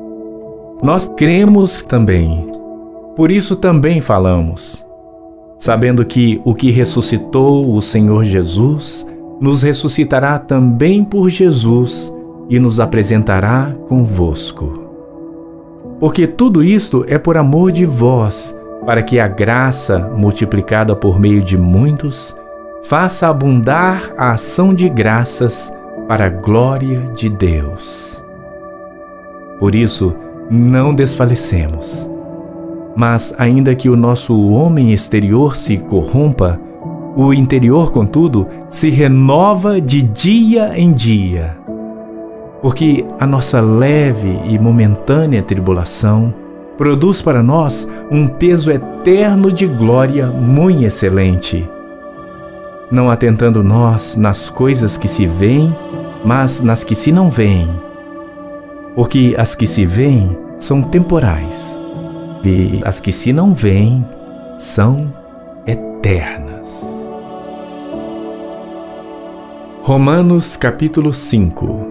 Nós cremos também, por isso também falamos, sabendo que o que ressuscitou o Senhor Jesus nos ressuscitará também por Jesus e nos apresentará convosco. Porque tudo isto é por amor de vós, para que a graça, multiplicada por meio de muitos, faça abundar a ação de graças para a glória de Deus. Por isso, não desfalecemos. Mas, ainda que o nosso homem exterior se corrompa, o interior, contudo, se renova de dia em dia. Porque a nossa leve e momentânea tribulação produz para nós um peso eterno de glória muito excelente. Não atentando nós nas coisas que se veem, mas nas que se não veem. Porque as que se veem são temporais, e as que se não veem são eternas. Romanos capítulo cinco.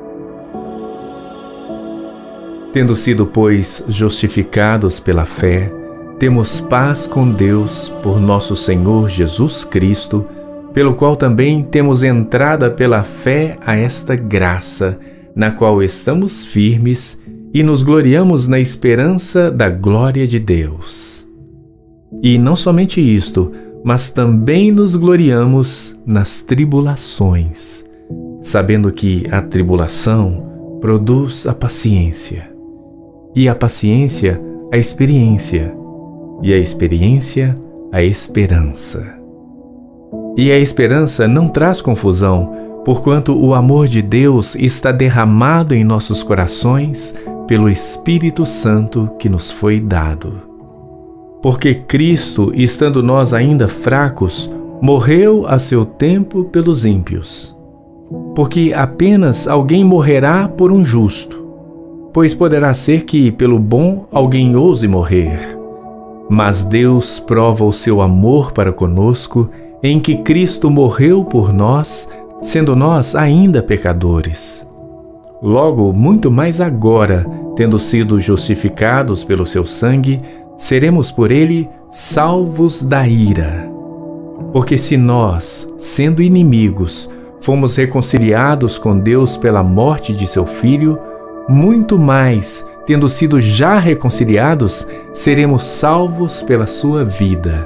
Tendo sido, pois, justificados pela fé, temos paz com Deus por nosso Senhor Jesus Cristo, pelo qual também temos entrada pela fé a esta graça, na qual estamos firmes e nos gloriamos na esperança da glória de Deus. E não somente isto, mas também nos gloriamos nas tribulações, sabendo que a tribulação produz a paciência, e a paciência a experiência, e a experiência a esperança. E a esperança não traz confusão, porquanto o amor de Deus está derramado em nossos corações pelo Espírito Santo que nos foi dado. Porque Cristo, estando nós ainda fracos, morreu a seu tempo pelos ímpios. Porque apenas alguém morrerá por um justo, pois poderá ser que pelo bom alguém ouse morrer. Mas Deus prova o seu amor para conosco, em que Cristo morreu por nós, sendo nós ainda pecadores. Logo, muito mais agora, tendo sido justificados pelo seu sangue, seremos por ele salvos da ira. Porque se nós, sendo inimigos, fomos reconciliados com Deus pela morte de seu Filho, muito mais, tendo sido já reconciliados, seremos salvos pela sua vida.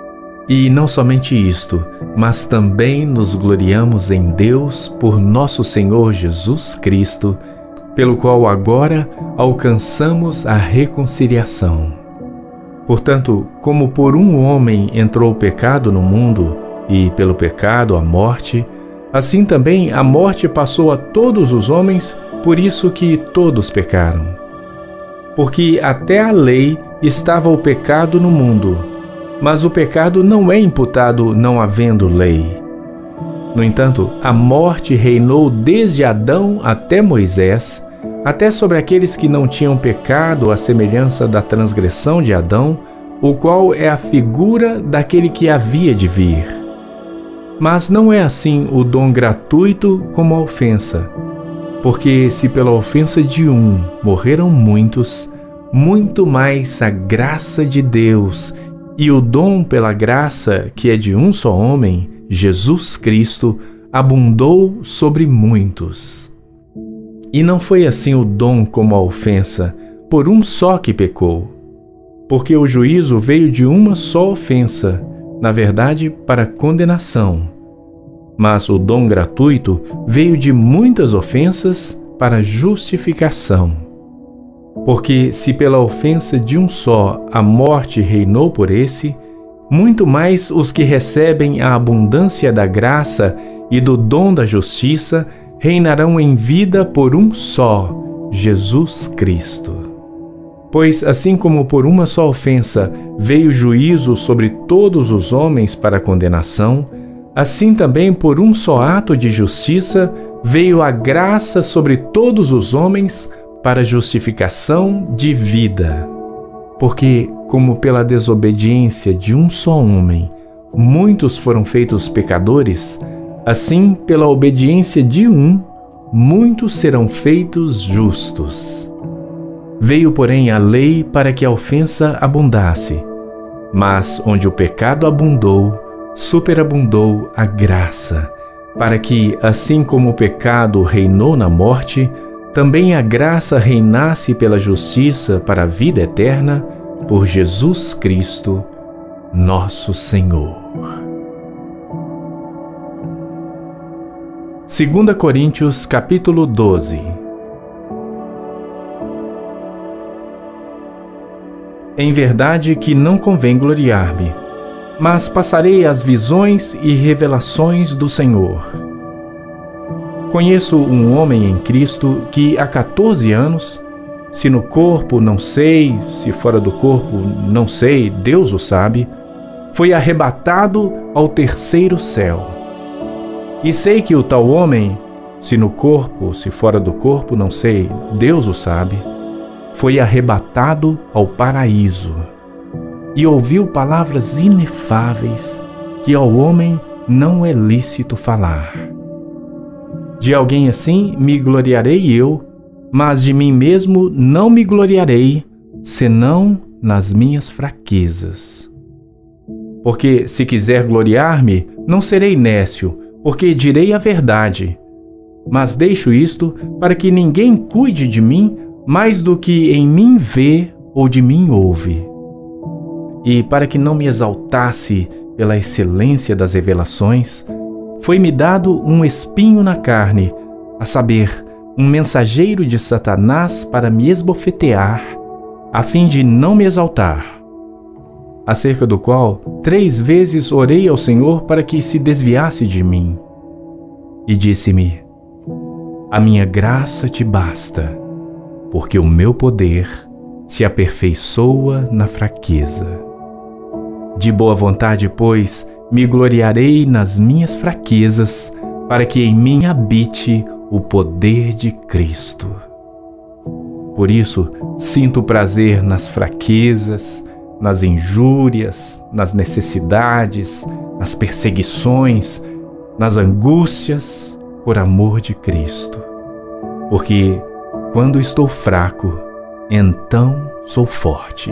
E não somente isto, mas também nos gloriamos em Deus por nosso Senhor Jesus Cristo, pelo qual agora alcançamos a reconciliação. Portanto, como por um homem entrou o pecado no mundo, e pelo pecado a morte, assim também a morte passou a todos os homens, por isso que todos pecaram. Porque até a lei estava o pecado no mundo, mas o pecado não é imputado não havendo lei. No entanto, a morte reinou desde Adão até Moisés, até sobre aqueles que não tinham pecado, à semelhança da transgressão de Adão, o qual é a figura daquele que havia de vir. Mas não é assim o dom gratuito como a ofensa. Porque se pela ofensa de um morreram muitos, muito mais a graça de Deus e o dom pela graça que é de um só homem, Jesus Cristo, abundou sobre muitos. E não foi assim o dom como a ofensa, por um só que pecou. Porque o juízo veio de uma só ofensa, na verdade para condenação. Mas o dom gratuito veio de muitas ofensas para justificação. Porque se pela ofensa de um só a morte reinou por esse, muito mais os que recebem a abundância da graça e do dom da justiça reinarão em vida por um só, Jesus Cristo. Pois assim como por uma só ofensa veio juízo sobre todos os homens para condenação, assim também por um só ato de justiça veio a graça sobre todos os homens para justificação de vida. Porque, como pela desobediência de um só homem, muitos foram feitos pecadores, assim pela obediência de um, muitos serão feitos justos. Veio, porém, a lei para que a ofensa abundasse, mas onde o pecado abundou, superabundou a graça, para que, assim como o pecado reinou na morte, também a graça reinasse pela justiça para a vida eterna, por Jesus Cristo, nosso Senhor. Segunda Coríntios, capítulo doze. Em verdade que não convém gloriar-me, mas passarei as visões e revelações do Senhor. Conheço um homem em Cristo que há quatorze anos, se no corpo não sei, se fora do corpo não sei, Deus o sabe, foi arrebatado ao terceiro céu. E sei que o tal homem, se no corpo, se fora do corpo não sei, Deus o sabe, foi arrebatado ao paraíso. E ouviu palavras inefáveis que ao homem não é lícito falar. De alguém assim me gloriarei eu, mas de mim mesmo não me gloriarei, senão nas minhas fraquezas. Porque se quiser gloriar-me, não serei nécio, porque direi a verdade. Mas deixo isto para que ninguém cuide de mim mais do que em mim vê ou de mim ouve. E para que não me exaltasse pela excelência das revelações, foi-me dado um espinho na carne, a saber, um mensageiro de Satanás para me esbofetear, a fim de não me exaltar. Acerca do qual três vezes orei ao Senhor para que se desviasse de mim. E disse-me: a minha graça te basta, porque o meu poder se aperfeiçoa na fraqueza. De boa vontade, pois, me gloriarei nas minhas fraquezas, para que em mim habite o poder de Cristo. Por isso, sinto prazer nas fraquezas, nas injúrias, nas necessidades, nas perseguições, nas angústias, por amor de Cristo. Porque, quando estou fraco, então sou forte.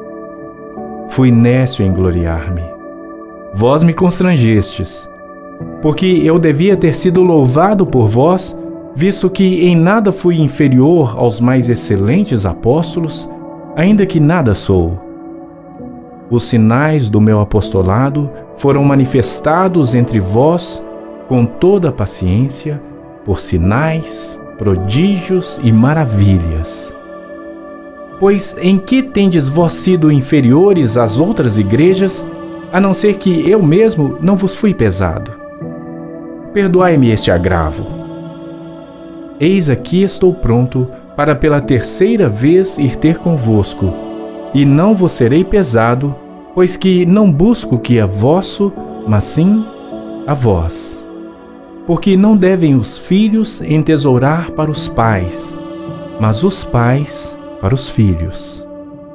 Fui nécio em gloriar-me. Vós me constrangestes, porque eu devia ter sido louvado por vós visto que em nada fui inferior aos mais excelentes apóstolos, ainda que nada sou. Os sinais do meu apostolado foram manifestados entre vós com toda a paciência, por sinais, prodígios e maravilhas. Pois em que tendes vós sido inferiores às outras igrejas, a não ser que eu mesmo não vos fui pesado? Perdoai-me este agravo. Eis aqui estou pronto para pela terceira vez ir ter convosco, e não vos serei pesado, pois que não busco o que é vosso, mas sim a vós. Porque não devem os filhos entesourar para os pais, mas os pais para os filhos.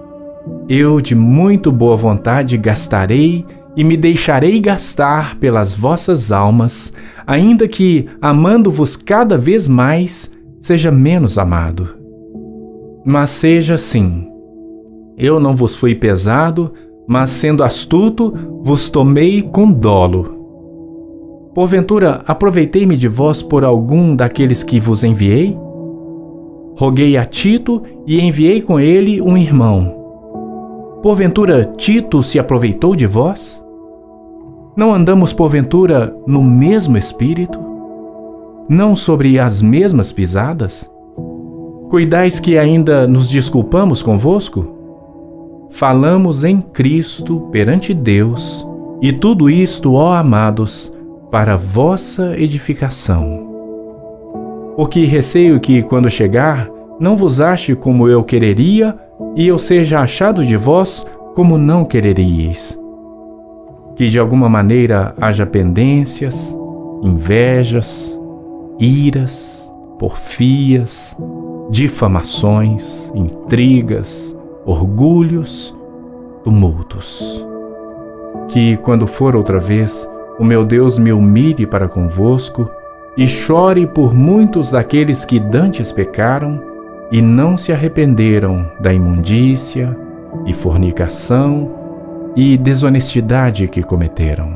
Eu de muito boa vontade gastarei e me deixarei gastar pelas vossas almas, ainda que, amando-vos cada vez mais, seja menos amado. Mas seja assim. Eu não vos fui pesado, mas sendo astuto, vos tomei com dolo. Porventura, aproveitei-me de vós por algum daqueles que vos enviei? Roguei a Tito e enviei com ele um irmão. Porventura, Tito se aproveitou de vós? Não andamos, porventura, no mesmo espírito? Não sobre as mesmas pisadas? Cuidais que ainda nos desculpamos convosco? Falamos em Cristo perante Deus, e tudo isto, ó amados, para vossa edificação. Porque receio que, quando chegar, não vos ache como eu quereria, e eu seja achado de vós como não quereríeis. Que de alguma maneira haja pendências, invejas, iras, porfias, difamações, intrigas, orgulhos, tumultos. Que, quando for outra vez, o meu Deus me humilhe para convosco e chore por muitos daqueles que dantes pecaram e não se arrependeram da imundícia e fornicação e desonestidade que cometeram.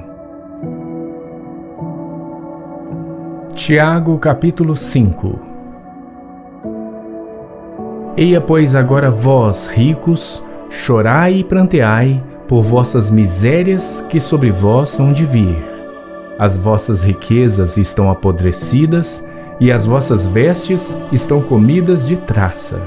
Tiago, capítulo cinco. Eia, pois, agora vós, ricos, chorai e pranteai por vossas misérias que sobre vós hão de vir. As vossas riquezas estão apodrecidas, e as vossas vestes estão comidas de traça.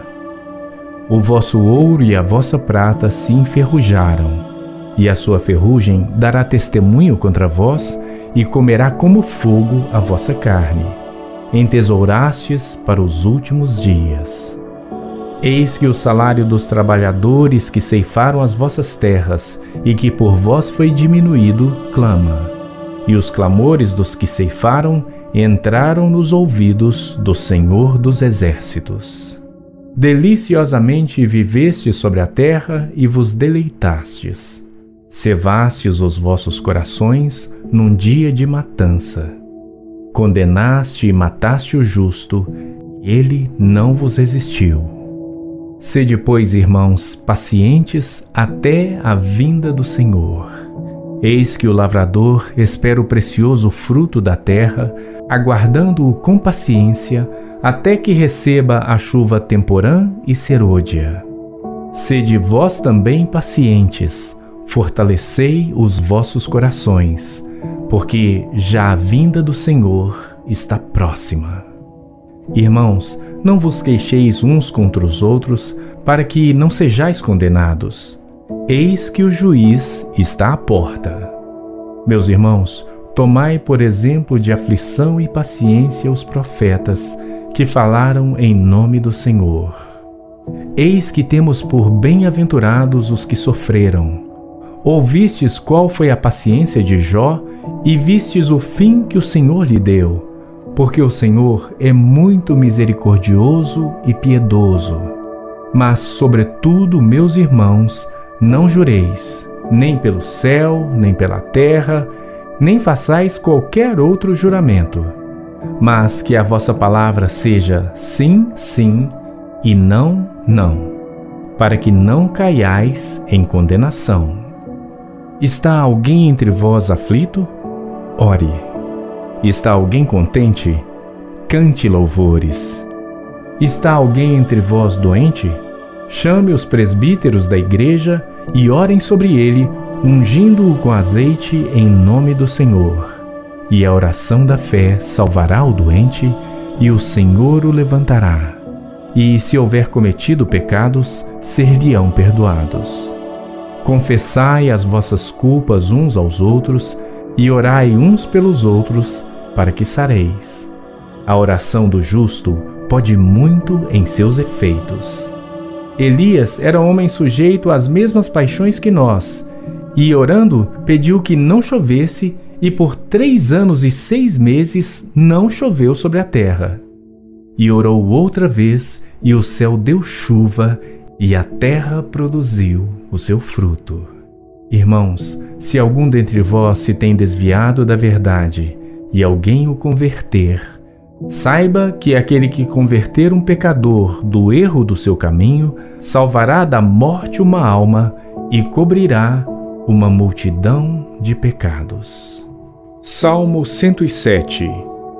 O vosso ouro e a vossa prata se enferrujaram, e a sua ferrugem dará testemunho contra vós, e comerá como fogo a vossa carne. Entesourastes para os últimos dias. Eis que o salário dos trabalhadores que ceifaram as vossas terras, e que por vós foi diminuído, clama. E os clamores dos que ceifaram entraram nos ouvidos do Senhor dos Exércitos. Deliciosamente vivestes sobre a terra e vos deleitastes. Cevastes os vossos corações num dia de matança. Condenaste e mataste o justo, e ele não vos resistiu. Sede, pois, irmãos, pacientes até a vinda do Senhor. Eis que o lavrador espera o precioso fruto da terra, aguardando-o com paciência, até que receba a chuva temporã e serôdia. Sede vós também pacientes, fortalecei os vossos corações, porque já a vinda do Senhor está próxima. Irmãos, não vos queixeis uns contra os outros, para que não sejais condenados. Eis que o juiz está à porta. Meus irmãos, tomai por exemplo de aflição e paciência os profetas que falaram em nome do Senhor. Eis que temos por bem-aventurados os que sofreram. Ouvistes qual foi a paciência de Jó e vistes o fim que o Senhor lhe deu, porque o Senhor é muito misericordioso e piedoso. Mas, sobretudo, meus irmãos, não jureis, nem pelo céu, nem pela terra, nem façais qualquer outro juramento, mas que a vossa palavra seja sim, sim, e não, não, para que não caiais em condenação. Está alguém entre vós aflito? Ore. Está alguém contente? cante louvores. Está alguém entre vós doente? Chame os presbíteros da igreja e orem sobre ele, ungindo-o com azeite em nome do Senhor. E a oração da fé salvará o doente, e o Senhor o levantará. E se houver cometido pecados, ser-lhe-ão perdoados. Confessai as vossas culpas uns aos outros, e orai uns pelos outros, para que sareis. A oração do justo pode muito em seus efeitos. Elias era um homem sujeito às mesmas paixões que nós, e orando pediu que não chovesse, e por três anos e seis meses não choveu sobre a terra. E orou outra vez, e o céu deu chuva, e a terra produziu o seu fruto. Irmãos, se algum dentre vós se tem desviado da verdade, e alguém o converter, saiba que aquele que converter um pecador do erro do seu caminho, salvará da morte uma alma e cobrirá uma multidão de pecados. Salmo cento e sete.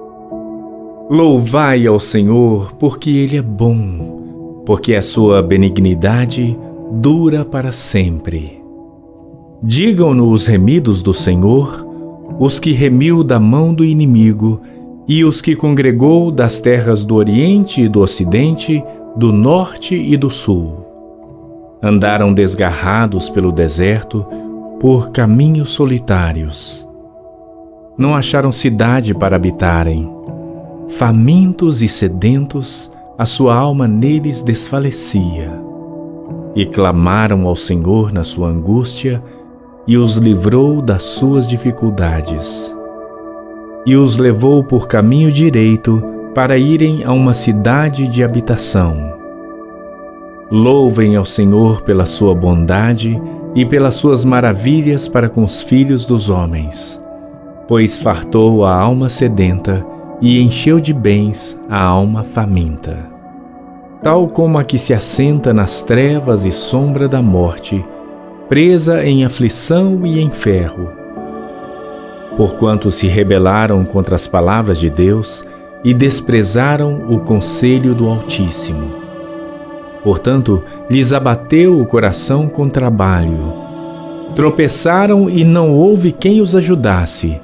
Louvai ao Senhor, porque Ele é bom, porque a sua benignidade dura para sempre. Digam-no os remidos do Senhor, os que remiu da mão do inimigo, e os que congregou das terras do Oriente e do Ocidente, do Norte e do Sul. Andaram desgarrados pelo deserto, por caminhos solitários. Não acharam cidade para habitarem. Famintos e sedentos, a sua alma neles desfalecia. E clamaram ao Senhor na sua angústia, e os livrou das suas dificuldades. E os levou por caminho direito para irem a uma cidade de habitação. Louvem ao Senhor pela sua bondade e pelas suas maravilhas para com os filhos dos homens, pois fartou a alma sedenta e encheu de bens a alma faminta. Tal como a que se assenta nas trevas e sombra da morte, presa em aflição e em ferro. Porquanto se rebelaram contra as palavras de Deus e desprezaram o conselho do Altíssimo. Portanto, lhes abateu o coração com trabalho. Tropeçaram e não houve quem os ajudasse.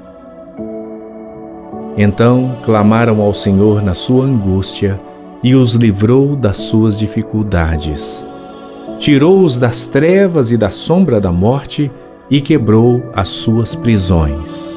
Então clamaram ao Senhor na sua angústia e os livrou das suas dificuldades. Tirou-os das trevas e da sombra da morte e quebrou as suas prisões.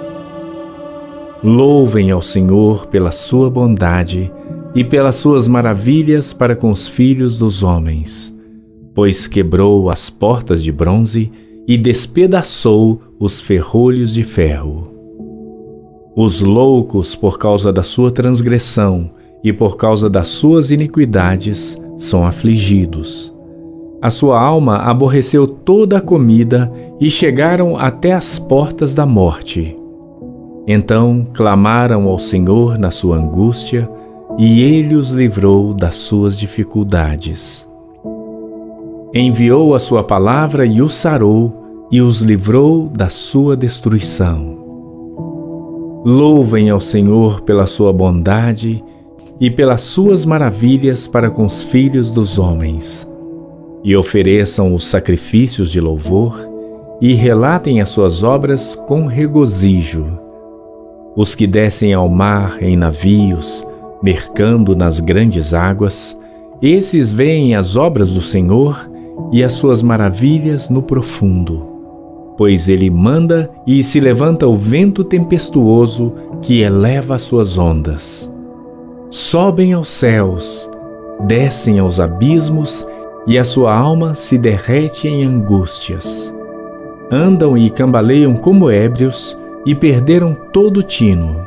Louvem ao Senhor pela sua bondade e pelas suas maravilhas para com os filhos dos homens, pois quebrou as portas de bronze e despedaçou os ferrolhos de ferro. Os loucos, por causa da sua transgressão e por causa das suas iniquidades, são afligidos. A sua alma aborreceu toda a comida e chegaram até as portas da morte. Então clamaram ao Senhor na sua angústia, e Ele os livrou das suas dificuldades. Enviou a sua palavra e os sarou, e os livrou da sua destruição. Louvem ao Senhor pela sua bondade e pelas suas maravilhas para com os filhos dos homens, e ofereçam os sacrifícios de louvor, e relatem as suas obras com regozijo. Os que descem ao mar em navios, mercando nas grandes águas, esses veem as obras do Senhor e as suas maravilhas no profundo. Pois Ele manda e se levanta o vento tempestuoso que eleva as suas ondas. Sobem aos céus, descem aos abismos, e a sua alma se derrete em angústias. Andam e cambaleiam como ébrios, e perderam todo o tino.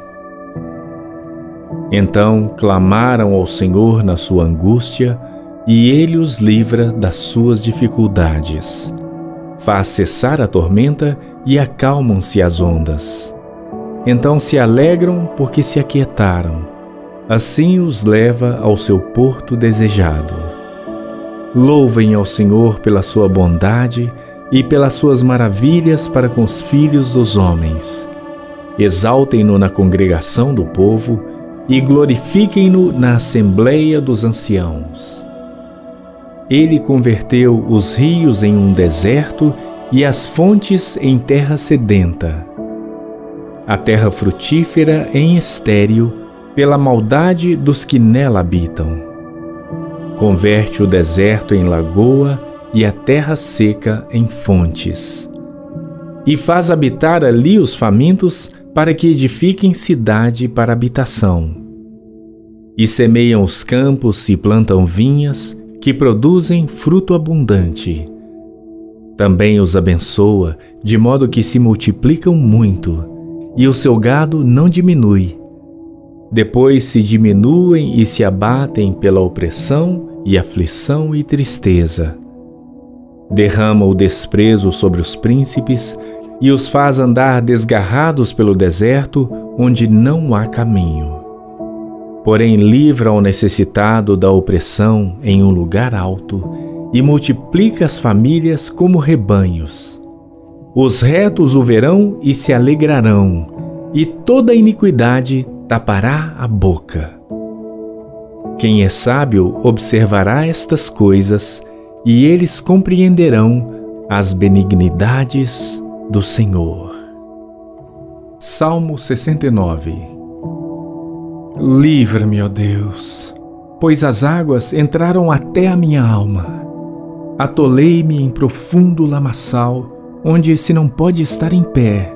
Então clamaram ao Senhor na sua angústia, e Ele os livra das suas dificuldades. Faz cessar a tormenta e acalmam-se as ondas. Então se alegram porque se aquietaram. Assim os leva ao seu porto desejado. Louvem ao Senhor pela sua bondade e pelas suas maravilhas para com os filhos dos homens. Exaltem-no na congregação do povo e glorifiquem-no na Assembleia dos Anciãos. Ele converteu os rios em um deserto e as fontes em terra sedenta, a terra frutífera em estéril pela maldade dos que nela habitam. Converte o deserto em lagoa e a terra seca em fontes. E faz habitar ali os famintos para que edifiquem cidade para habitação. E semeiam os campos e plantam vinhas que produzem fruto abundante. Também os abençoa, de modo que se multiplicam muito, e o seu gado não diminui. Depois se diminuem e se abatem pela opressão e aflição e tristeza. Derrama o desprezo sobre os príncipes e os faz andar desgarrados pelo deserto, onde não há caminho. Porém livra ao necessitado da opressão em um lugar alto e multiplica as famílias como rebanhos. Os retos o verão e se alegrarão, e toda iniquidade tapará a boca. Quem é sábio observará estas coisas, e eles compreenderão as benignidades do Senhor. Salmo sessenta e nove. Livra-me, ó Deus, pois as águas entraram até a minha alma. Atolei-me em profundo lamaçal, onde se não pode estar em pé.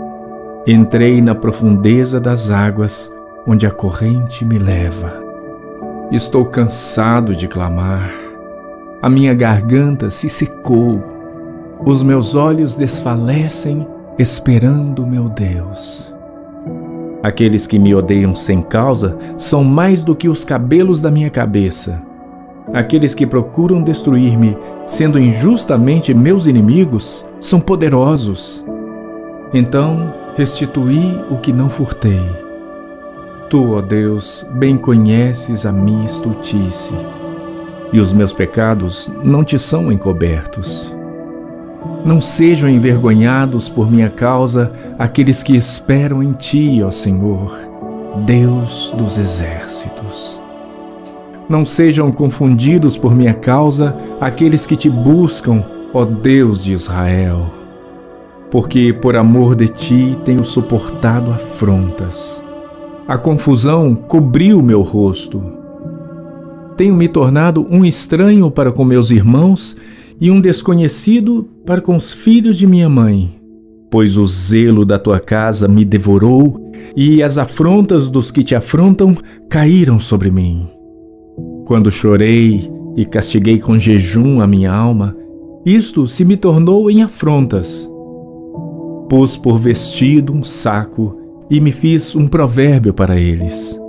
Entrei na profundeza das águas, onde a corrente me leva. Estou cansado de clamar. A minha garganta se secou. Os meus olhos desfalecem, esperando meu Deus. Aqueles que me odeiam sem causa são mais do que os cabelos da minha cabeça. Aqueles que procuram destruir-me, sendo injustamente meus inimigos, são poderosos. Então restituí o que não furtei. Tu, ó Deus, bem conheces a minha estultice, e os meus pecados não te são encobertos. Não sejam envergonhados por minha causa aqueles que esperam em Ti, ó Senhor, Deus dos exércitos. Não sejam confundidos por minha causa aqueles que Te buscam, ó Deus de Israel. Porque por amor de Ti tenho suportado afrontas. A confusão cobriu meu rosto. Tenho me tornado um estranho para com meus irmãos e um desconhecido para com os filhos de minha mãe, pois o zelo da tua casa me devorou e as afrontas dos que te afrontam caíram sobre mim. Quando chorei e castiguei com jejum a minha alma, isto se me tornou em afrontas. Pus por vestido um saco e me fiz um provérbio para eles.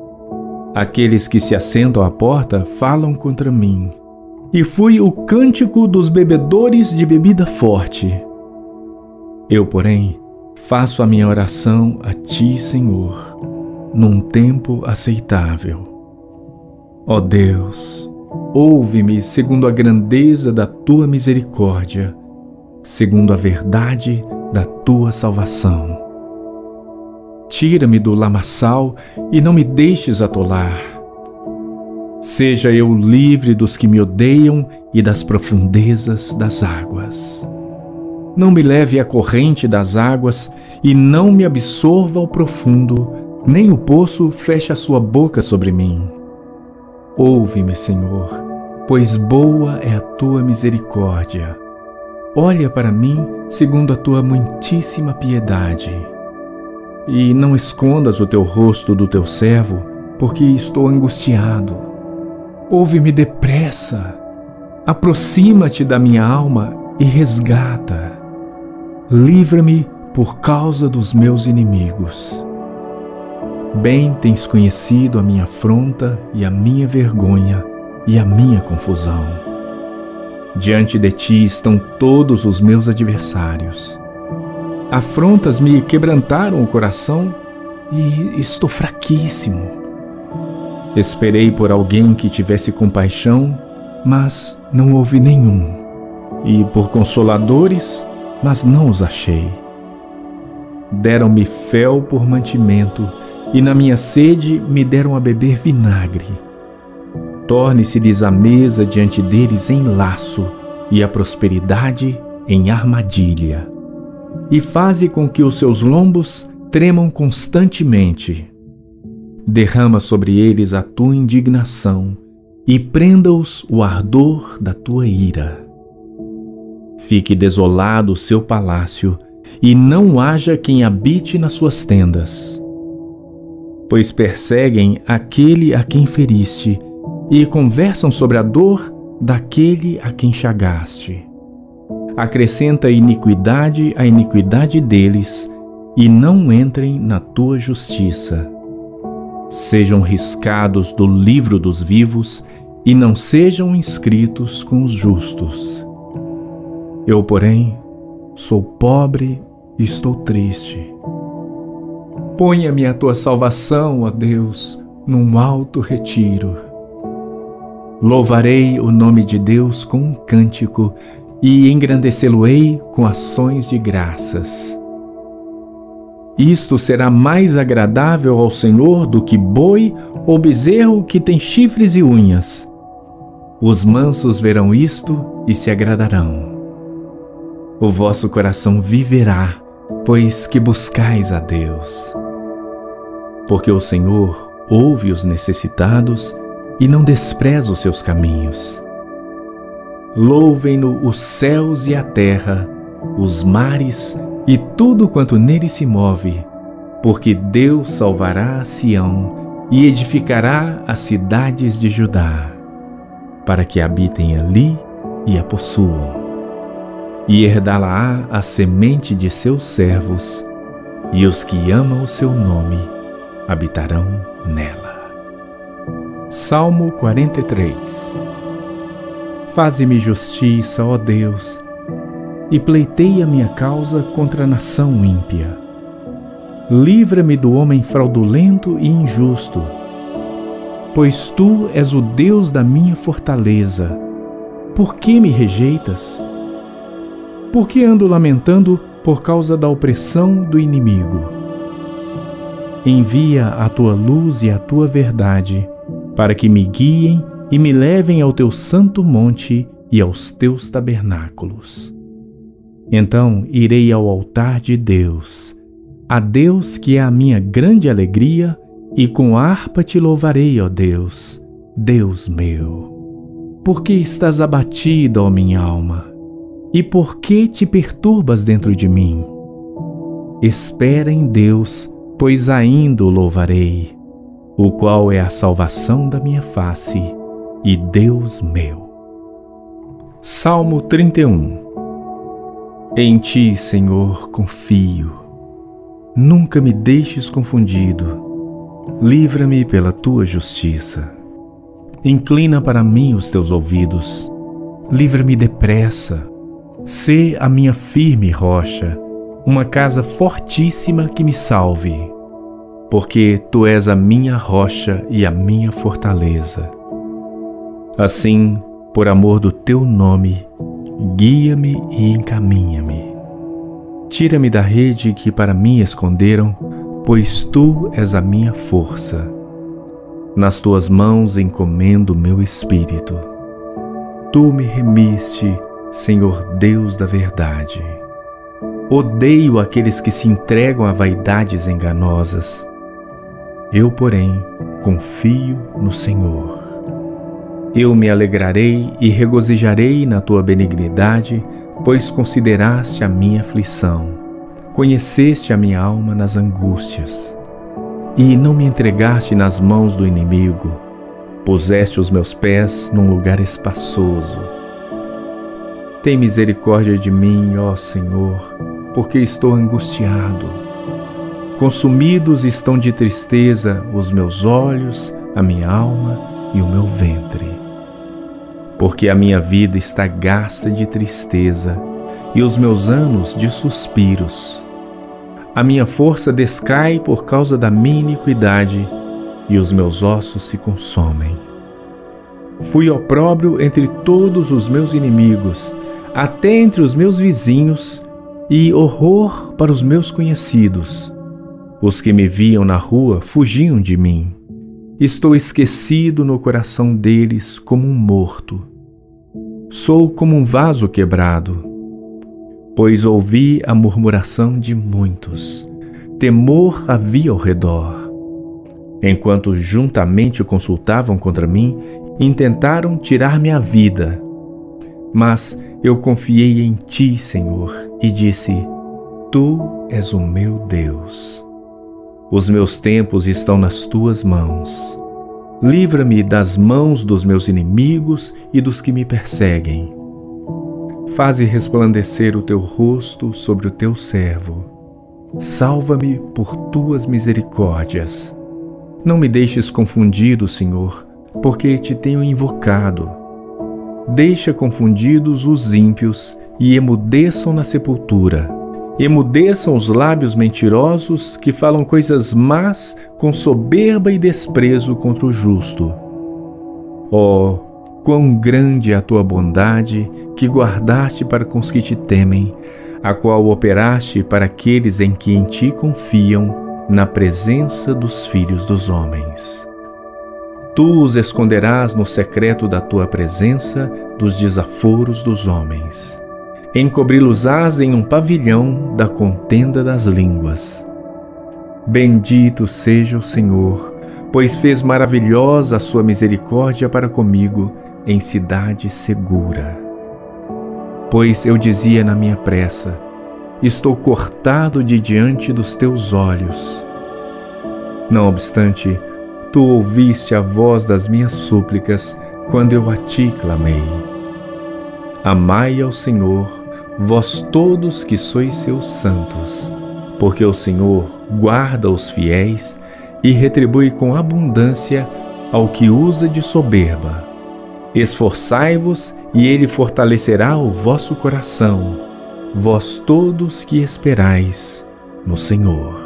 Aqueles que se assentam à porta falam contra mim. E fui o cântico dos bebedores de bebida forte. Eu, porém, faço a minha oração a Ti, Senhor, num tempo aceitável. Ó Deus, ouve-me segundo a grandeza da Tua misericórdia, segundo a verdade da Tua salvação. Tira-me do lamaçal e não me deixes atolar. Seja eu livre dos que me odeiam e das profundezas das águas. Não me leve à corrente das águas e não me absorva ao profundo, nem o poço feche a sua boca sobre mim. Ouve-me, Senhor, pois boa é a Tua misericórdia. Olha para mim segundo a Tua muitíssima piedade. E não escondas o Teu rosto do Teu servo, porque estou angustiado. Ouve-me depressa, aproxima-te da minha alma e resgata. Livra-me por causa dos meus inimigos. Bem tens conhecido a minha afronta e a minha vergonha e a minha confusão. Diante de Ti estão todos os meus adversários. Afrontas me quebrantaram o coração e estou fraquíssimo. Esperei por alguém que tivesse compaixão, mas não houve nenhum, e por consoladores, mas não os achei. Deram-me fel por mantimento e na minha sede me deram a beber vinagre. Torne-se-lhes a mesa diante deles em laço, e a prosperidade em armadilha. E faze com que os seus lombos tremam constantemente. Derrama sobre eles a tua indignação, e prenda-os o ardor da tua ira. Fique desolado o seu palácio, e não haja quem habite nas suas tendas. Pois perseguem aquele a quem feriste, e conversam sobre a dor daquele a quem chagaste. Acrescenta iniquidade à iniquidade deles, e não entrem na tua justiça. Sejam riscados do livro dos vivos, e não sejam inscritos com os justos. Eu, porém, sou pobre e estou triste. Ponha-me a tua salvação, ó Deus, num alto retiro. Louvarei o nome de Deus com um cântico e engrandecê-lo-ei com ações de graças. Isto será mais agradável ao Senhor do que boi ou bezerro que tem chifres e unhas. Os mansos verão isto e se agradarão. O vosso coração viverá, pois que buscais a Deus. Porque o Senhor ouve os necessitados e não despreza os seus caminhos. Louvem-no os céus e a terra, os mares e tudo quanto nele se move, porque Deus salvará a Sião e edificará as cidades de Judá, para que habitem ali e a possuam. E herdá-la-á a semente de seus servos, e os que amam o seu nome habitarão nela. Salmo quarenta e três. Faze-me justiça, ó Deus, e pleiteia minha causa contra a nação ímpia. Livra-me do homem fraudulento e injusto, pois tu és o Deus da minha fortaleza. Por que me rejeitas? Por que ando lamentando por causa da opressão do inimigo? Envia a tua luz e a tua verdade, para que me guiem e me levem ao teu santo monte e aos teus tabernáculos. Então irei ao altar de Deus, a Deus que é a minha grande alegria, e com harpa te louvarei, ó Deus, Deus meu. Por que estás abatida, ó minha alma? E por que te perturbas dentro de mim? Espera em Deus, pois ainda o louvarei, o qual é a salvação da minha face e Deus meu. Salmo trinta e um. Em ti, Senhor, confio. Nunca me deixes confundido. Livra-me pela tua justiça. Inclina para mim os teus ouvidos. Livra-me depressa. Sê a minha firme rocha, uma casa fortíssima que me salve. Porque tu és a minha rocha e a minha fortaleza. Assim, por amor do teu nome, guia-me e encaminha-me. Tira-me da rede que para mim esconderam, pois tu és a minha força. Nas tuas mãos encomendo meu espírito. Tu me remiste, Senhor Deus da verdade. Odeio aqueles que se entregam a vaidades enganosas. Eu, porém, confio no Senhor. Eu me alegrarei e regozijarei na tua benignidade, pois consideraste a minha aflição. Conheceste a minha alma nas angústias, e não me entregaste nas mãos do inimigo. Puseste os meus pés num lugar espaçoso. Tem misericórdia de mim, ó Senhor, porque estou angustiado. Consumidos estão de tristeza os meus olhos, a minha alma e o meu ventre. Porque a minha vida está gasta de tristeza e os meus anos de suspiros. A minha força descai por causa da minha iniquidade e os meus ossos se consomem. Fui opróbrio entre todos os meus inimigos, até entre os meus vizinhos, e horror para os meus conhecidos. Os que me viam na rua fugiam de mim. Estou esquecido no coração deles como um morto. Sou como um vaso quebrado, pois ouvi a murmuração de muitos. Temor havia ao redor. Enquanto juntamente consultavam contra mim, intentaram tirar-me a vida. Mas eu confiei em ti, Senhor, e disse: Tu és o meu Deus. Os meus tempos estão nas tuas mãos. Livra-me das mãos dos meus inimigos e dos que me perseguem. Faze resplandecer o teu rosto sobre o teu servo. Salva-me por tuas misericórdias. Não me deixes confundido, Senhor, porque te tenho invocado. Deixa confundidos os ímpios e emudeçam na sepultura. Emudeçam os lábios mentirosos que falam coisas más com soberba e desprezo contra o justo. Oh, quão grande é a tua bondade que guardaste para com os que te temem, a qual operaste para aqueles em que em ti confiam, na presença dos filhos dos homens. Tu os esconderás no secreto da tua presença dos desaforos dos homens. Encobri-los-ás em um pavilhão da contenda das línguas. Bendito seja o Senhor, pois fez maravilhosa a sua misericórdia para comigo em cidade segura. Pois eu dizia na minha pressa: estou cortado de diante dos teus olhos. Não obstante, tu ouviste a voz das minhas súplicas quando eu a ti clamei. Amai ao Senhor, vós todos que sois seus santos, porque o Senhor guarda os fiéis e retribui com abundância ao que usa de soberba. Esforçai-vos e ele fortalecerá o vosso coração, vós todos que esperais no Senhor.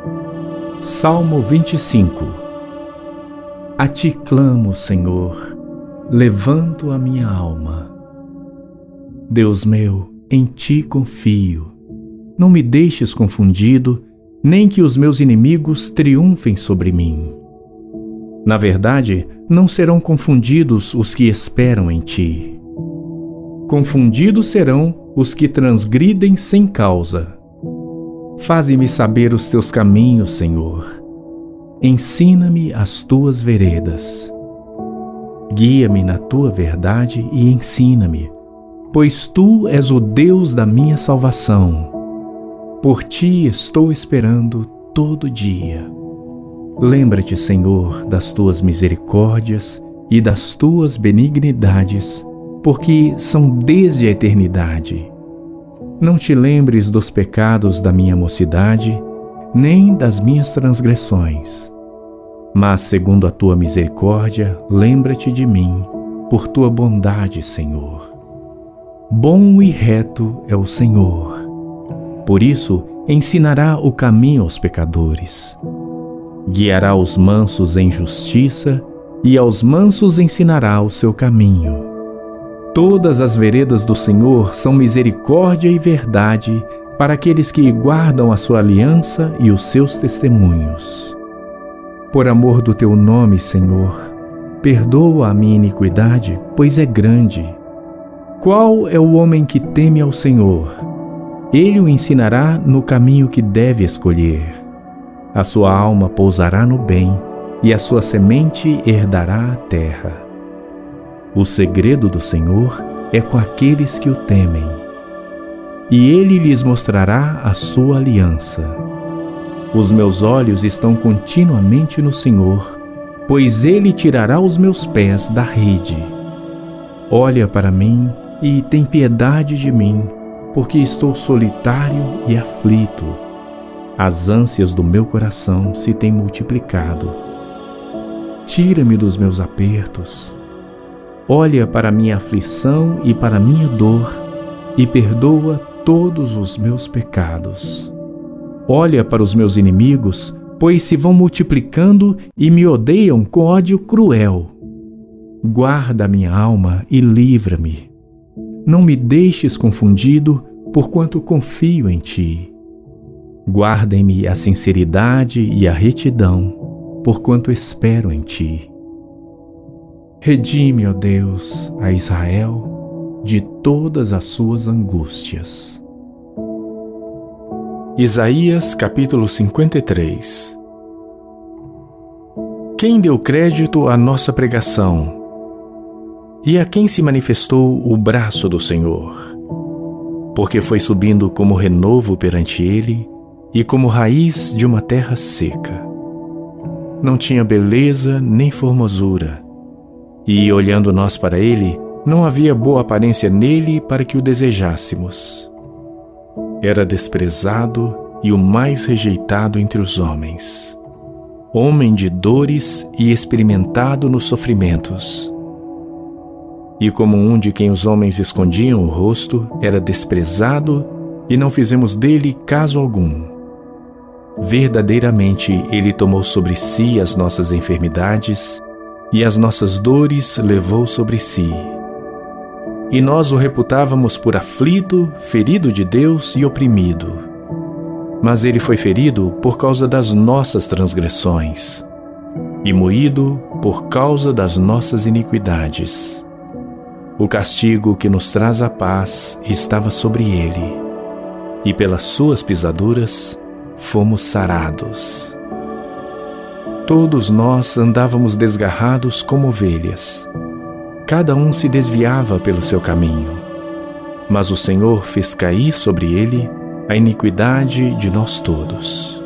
Salmo vinte e cinco. A ti clamo, Senhor, levanto a minha alma. Deus meu, em ti confio. Não me deixes confundido, nem que os meus inimigos triunfem sobre mim. Na verdade, não serão confundidos os que esperam em ti. Confundidos serão os que transgridem sem causa. Faze-me saber os teus caminhos, Senhor. Ensina-me as tuas veredas. Guia-me na tua verdade e ensina-me, pois tu és o Deus da minha salvação. Por ti estou esperando todo dia. Lembra-te, Senhor, das tuas misericórdias e das tuas benignidades, porque são desde a eternidade. Não te lembres dos pecados da minha mocidade, nem das minhas transgressões. Mas, segundo a tua misericórdia, lembra-te de mim, por tua bondade, Senhor. Bom e reto é o Senhor. Por isso, ensinará o caminho aos pecadores. Guiará os mansos em justiça, e aos mansos ensinará o seu caminho. Todas as veredas do Senhor são misericórdia e verdade para aqueles que guardam a sua aliança e os seus testemunhos. Por amor do teu nome, Senhor, perdoa a minha iniquidade, pois é grande. Qual é o homem que teme ao Senhor? Ele o ensinará no caminho que deve escolher. A sua alma pousará no bem, e a sua semente herdará a terra. O segredo do Senhor é com aqueles que o temem, e ele lhes mostrará a sua aliança. Os meus olhos estão continuamente no Senhor, pois ele tirará os meus pés da rede. Olha para mim e tem piedade de mim, porque estou solitário e aflito. As ânsias do meu coração se têm multiplicado. Tira-me dos meus apertos. Olha para minha aflição e para minha dor e perdoa todos os meus pecados. Olha para os meus inimigos, pois se vão multiplicando e me odeiam com ódio cruel. Guarda a minha alma e livra-me. Não me deixes confundido, porquanto confio em ti. Guardem-me a sinceridade e a retidão, porquanto espero em Ti. Redime, ó Deus, a Israel de todas as suas angústias. Isaías capítulo cinquenta e três. Quem deu crédito à nossa pregação? E a quem se manifestou o braço do Senhor? Porque foi subindo como renovo perante ele e como raiz de uma terra seca. Não tinha beleza nem formosura, e olhando nós para ele, não havia boa aparência nele para que o desejássemos. Era desprezado e o mais rejeitado entre os homens, homem de dores e experimentado nos sofrimentos. E como um de quem os homens escondiam o rosto, era desprezado e não fizemos dele caso algum. Verdadeiramente ele tomou sobre si as nossas enfermidades e as nossas dores levou sobre si. E nós o reputávamos por aflito, ferido de Deus e oprimido. Mas ele foi ferido por causa das nossas transgressões e moído por causa das nossas iniquidades. O castigo que nos traz a paz estava sobre ele, e pelas suas pisaduras fomos sarados. Todos nós andávamos desgarrados como ovelhas. Cada um se desviava pelo seu caminho. Mas o Senhor fez cair sobre ele a iniquidade de nós todos.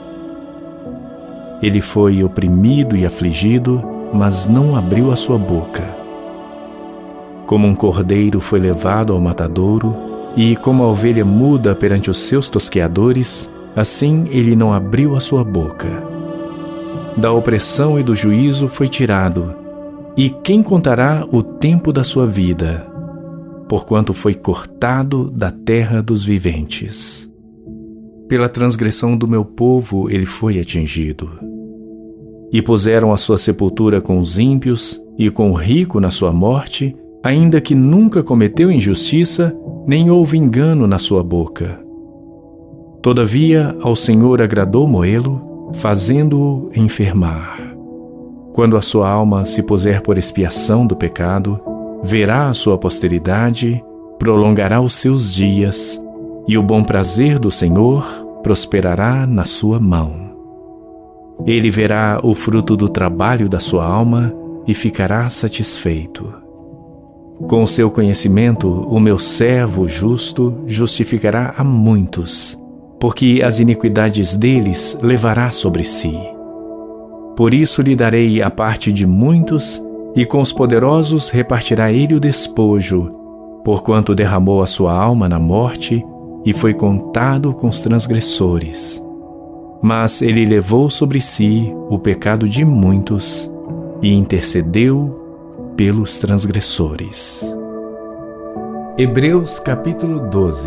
Ele foi oprimido e afligido, mas não abriu a sua boca. Como um cordeiro foi levado ao matadouro, e como a ovelha muda perante os seus tosqueadores, assim ele não abriu a sua boca. Da opressão e do juízo foi tirado, e quem contará o tempo da sua vida? Porquanto foi cortado da terra dos viventes. Pela transgressão do meu povo ele foi atingido. E puseram a sua sepultura com os ímpios, e com o rico na sua morte, ainda que nunca cometeu injustiça, nem houve engano na sua boca. Todavia, ao Senhor agradou moê-lo, fazendo-o enfermar. Quando a sua alma se puser por expiação do pecado, verá a sua posteridade, prolongará os seus dias, e o bom prazer do Senhor prosperará na sua mão. Ele verá o fruto do trabalho da sua alma e ficará satisfeito. Com o seu conhecimento, o meu servo justo justificará a muitos, porque as iniquidades deles levará sobre si. Por isso lhe darei a parte de muitos, e com os poderosos repartirá ele o despojo, porquanto derramou a sua alma na morte e foi contado com os transgressores. Mas ele levou sobre si o pecado de muitos e intercedeu pelos transgressores. Hebreus capítulo doze.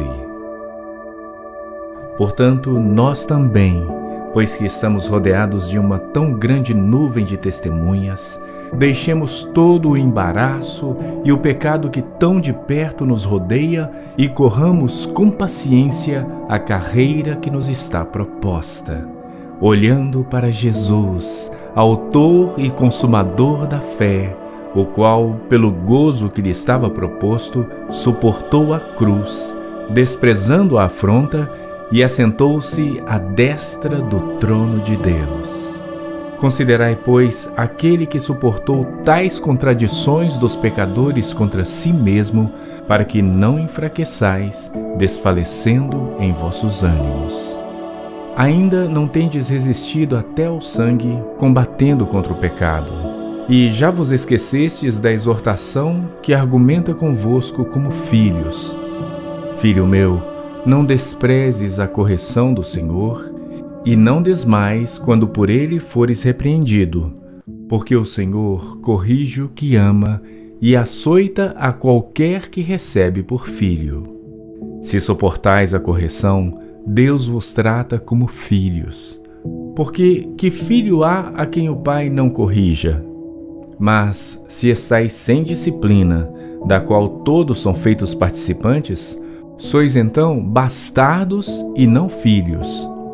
Portanto, nós também, pois que estamos rodeados de uma tão grande nuvem de testemunhas, deixemos todo o embaraço e o pecado que tão de perto nos rodeia e corramos com paciência a carreira que nos está proposta, olhando para Jesus, autor e consumador da fé, o qual, pelo gozo que lhe estava proposto, suportou a cruz, desprezando a afronta, e assentou-se à destra do trono de Deus. Considerai, pois, aquele que suportou tais contradições dos pecadores contra si mesmo, para que não enfraqueçais, desfalecendo em vossos ânimos. Ainda não tendes resistido até ao sangue, combatendo contra o pecado, e já vos esquecestes da exortação que argumenta convosco como filhos. Filho meu, não desprezes a correção do Senhor, e não desmais quando por ele fores repreendido, porque o Senhor corrige o que ama e açoita a qualquer que recebe por filho. Se suportais a correção, Deus vos trata como filhos. Porque que filho há a quem o pai não corrija? Mas se estáis sem disciplina, da qual todos são feitos participantes, sois então bastardos e não filhos.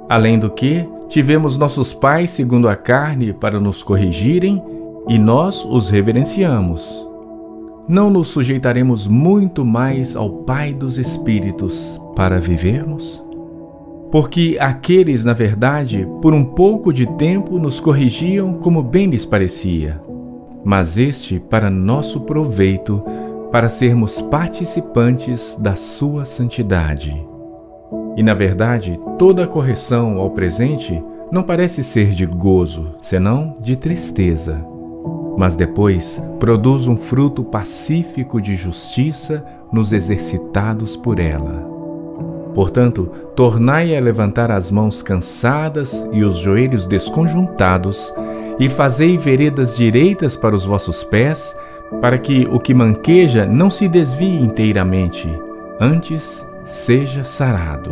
Além do que, tivemos nossos pais segundo a carne para nos corrigirem, e nós os reverenciamos. Não nos sujeitaremos muito mais ao Pai dos Espíritos para vivermos? Porque aqueles, na verdade, por um pouco de tempo nos corrigiam como bem lhes parecia, mas este para nosso proveito, para sermos participantes da sua santidade. E, na verdade, toda correção ao presente não parece ser de gozo, senão de tristeza. Mas depois produz um fruto pacífico de justiça nos exercitados por ela. Portanto, tornai a levantar as mãos cansadas e os joelhos desconjuntados, e fazei veredas direitas para os vossos pés, para que o que manqueja não se desvie inteiramente, antes seja sarado.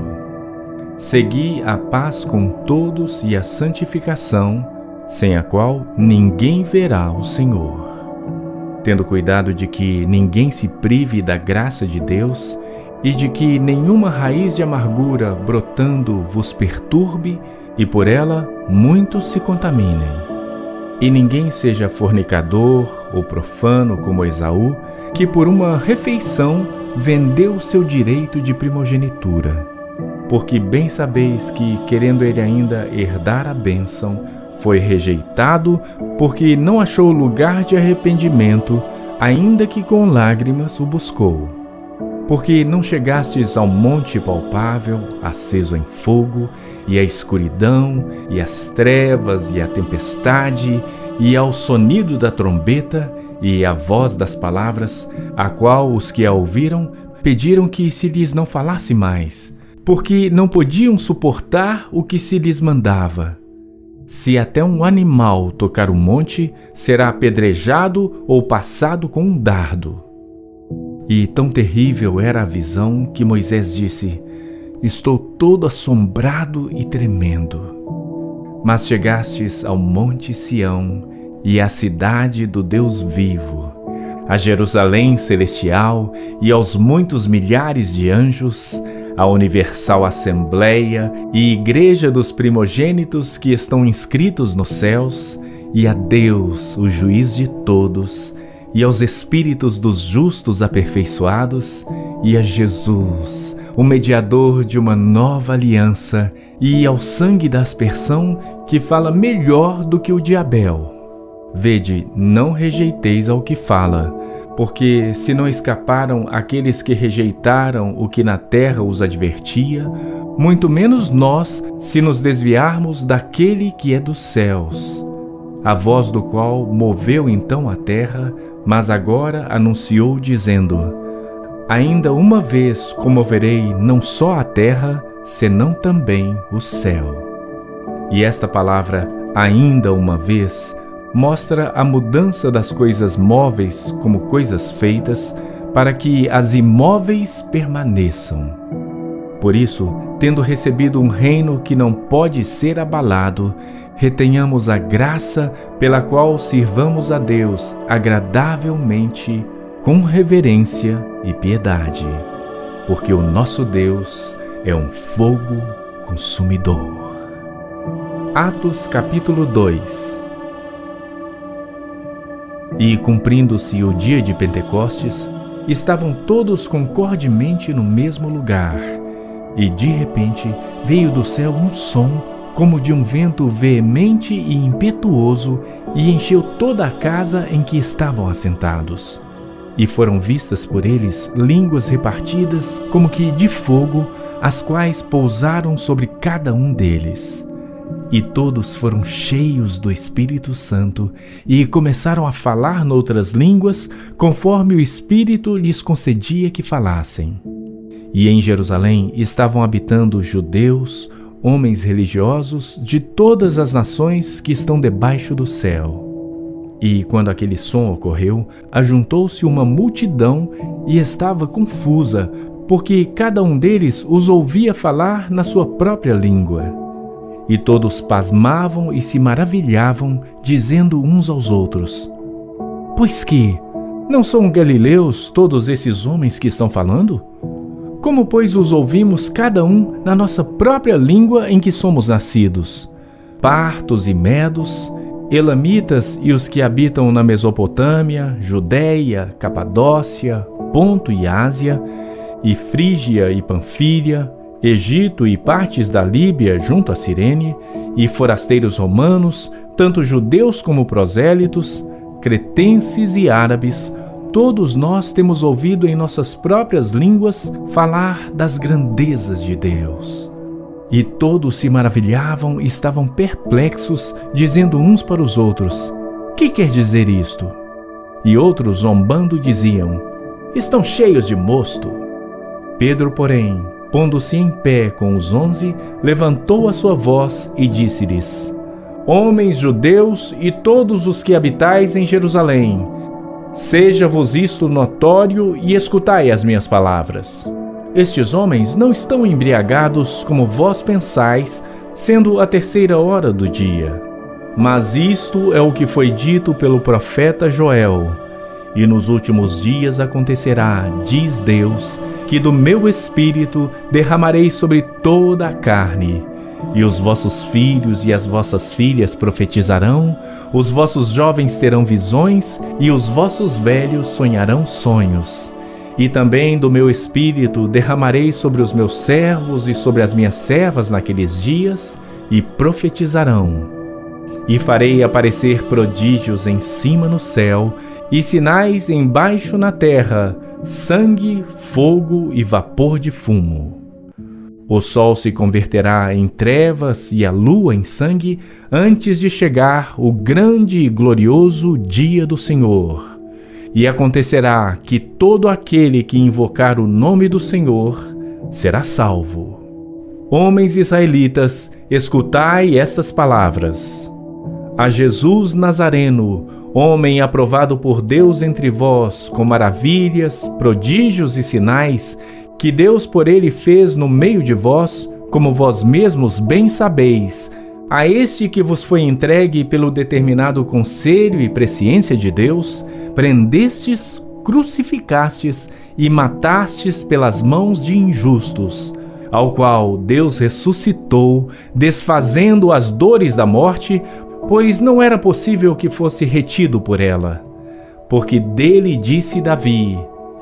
Segui a paz com todos e a santificação, sem a qual ninguém verá o Senhor. Tendo cuidado de que ninguém se prive da graça de Deus, e de que nenhuma raiz de amargura brotando vos perturbe, e por ela muitos se contaminem. E ninguém seja fornicador ou profano como Esaú, que por uma refeição vendeu o seu direito de primogenitura. Porque bem sabeis que, querendo ele ainda herdar a bênção, foi rejeitado, porque não achou lugar de arrependimento, ainda que com lágrimas o buscou. Porque não chegastes ao monte palpável, aceso em fogo, e à escuridão, e às trevas, e à tempestade, e ao sonido da trombeta, e à voz das palavras, a qual os que a ouviram pediram que se lhes não falasse mais, porque não podiam suportar o que se lhes mandava. Se até um animal tocar o monte, será apedrejado ou passado com um dardo. E tão terrível era a visão que Moisés disse: estou todo assombrado e tremendo. Mas chegastes ao monte Sião e à cidade do Deus vivo, a Jerusalém celestial e aos muitos milhares de anjos, a universal assembleia e igreja dos primogênitos que estão inscritos nos céus, e a Deus, o juiz de todos, e aos espíritos dos justos aperfeiçoados, e a Jesus, o mediador de uma nova aliança, e ao sangue da aspersão, que fala melhor do que o de Abel. Vede, não rejeiteis ao que fala, porque se não escaparam aqueles que rejeitaram o que na terra os advertia, muito menos nós, se nos desviarmos daquele que é dos céus, a voz do qual moveu então a terra, mas agora anunciou dizendo: ainda uma vez comoverei não só a terra, senão também o céu. E esta palavra, ainda uma vez, mostra a mudança das coisas móveis como coisas feitas, para que as imóveis permaneçam. Por isso, tendo recebido um reino que não pode ser abalado, retenhamos a graça pela qual sirvamos a Deus agradavelmente, com reverência e piedade, porque o nosso Deus é um fogo consumidor. Atos capítulo dois. E cumprindo-se o dia de Pentecostes, estavam todos concordemente no mesmo lugar, e de repente veio do céu um som como de um vento veemente e impetuoso, e encheu toda a casa em que estavam assentados. E foram vistas por eles línguas repartidas como que de fogo, as quais pousaram sobre cada um deles. E todos foram cheios do Espírito Santo e começaram a falar noutras línguas, conforme o Espírito lhes concedia que falassem. E em Jerusalém estavam habitando judeus, homens religiosos de todas as nações que estão debaixo do céu. E quando aquele som ocorreu, ajuntou-se uma multidão e estava confusa, porque cada um deles os ouvia falar na sua própria língua. E todos pasmavam e se maravilhavam, dizendo uns aos outros: pois que, não são galileus todos esses homens que estão falando? Como, pois, os ouvimos cada um na nossa própria língua em que somos nascidos? Partos e medos, elamitas e os que habitam na Mesopotâmia, Judéia, Capadócia, Ponto e Ásia, e Frígia e Panfília, Egito e partes da Líbia junto a Cirene, e forasteiros romanos, tanto judeus como prosélitos, cretenses e árabes, todos nós temos ouvido em nossas próprias línguas falar das grandezas de Deus. E todos se maravilhavam e estavam perplexos, dizendo uns para os outros: que quer dizer isto? E outros, zombando, diziam: estão cheios de mosto. Pedro, porém, pondo-se em pé com os onze, levantou a sua voz e disse-lhes: homens judeus e todos os que habitais em Jerusalém, seja-vos isto notório e escutai as minhas palavras. Estes homens não estão embriagados como vós pensais, sendo a terceira hora do dia. Mas isto é o que foi dito pelo profeta Joel. E nos últimos dias acontecerá, diz Deus, que do meu Espírito derramarei sobre toda a carne. E os vossos filhos e as vossas filhas profetizarão, os vossos jovens terão visões, e os vossos velhos sonharão sonhos. E também do meu Espírito derramarei sobre os meus servos e sobre as minhas servas naqueles dias, e profetizarão. E farei aparecer prodígios em cima no céu, e sinais embaixo na terra, sangue, fogo e vapor de fumo. O sol se converterá em trevas e a lua em sangue, antes de chegar o grande e glorioso dia do Senhor. E acontecerá que todo aquele que invocar o nome do Senhor será salvo. Homens israelitas, escutai estas palavras. A Jesus Nazareno, homem aprovado por Deus entre vós, com maravilhas, prodígios e sinais, que Deus por ele fez no meio de vós, como vós mesmos bem sabeis, a este que vos foi entregue pelo determinado conselho e presciência de Deus, prendestes, crucificastes e matastes pelas mãos de injustos, ao qual Deus ressuscitou, desfazendo as dores da morte, pois não era possível que fosse retido por ela. Porque dele disse Davi: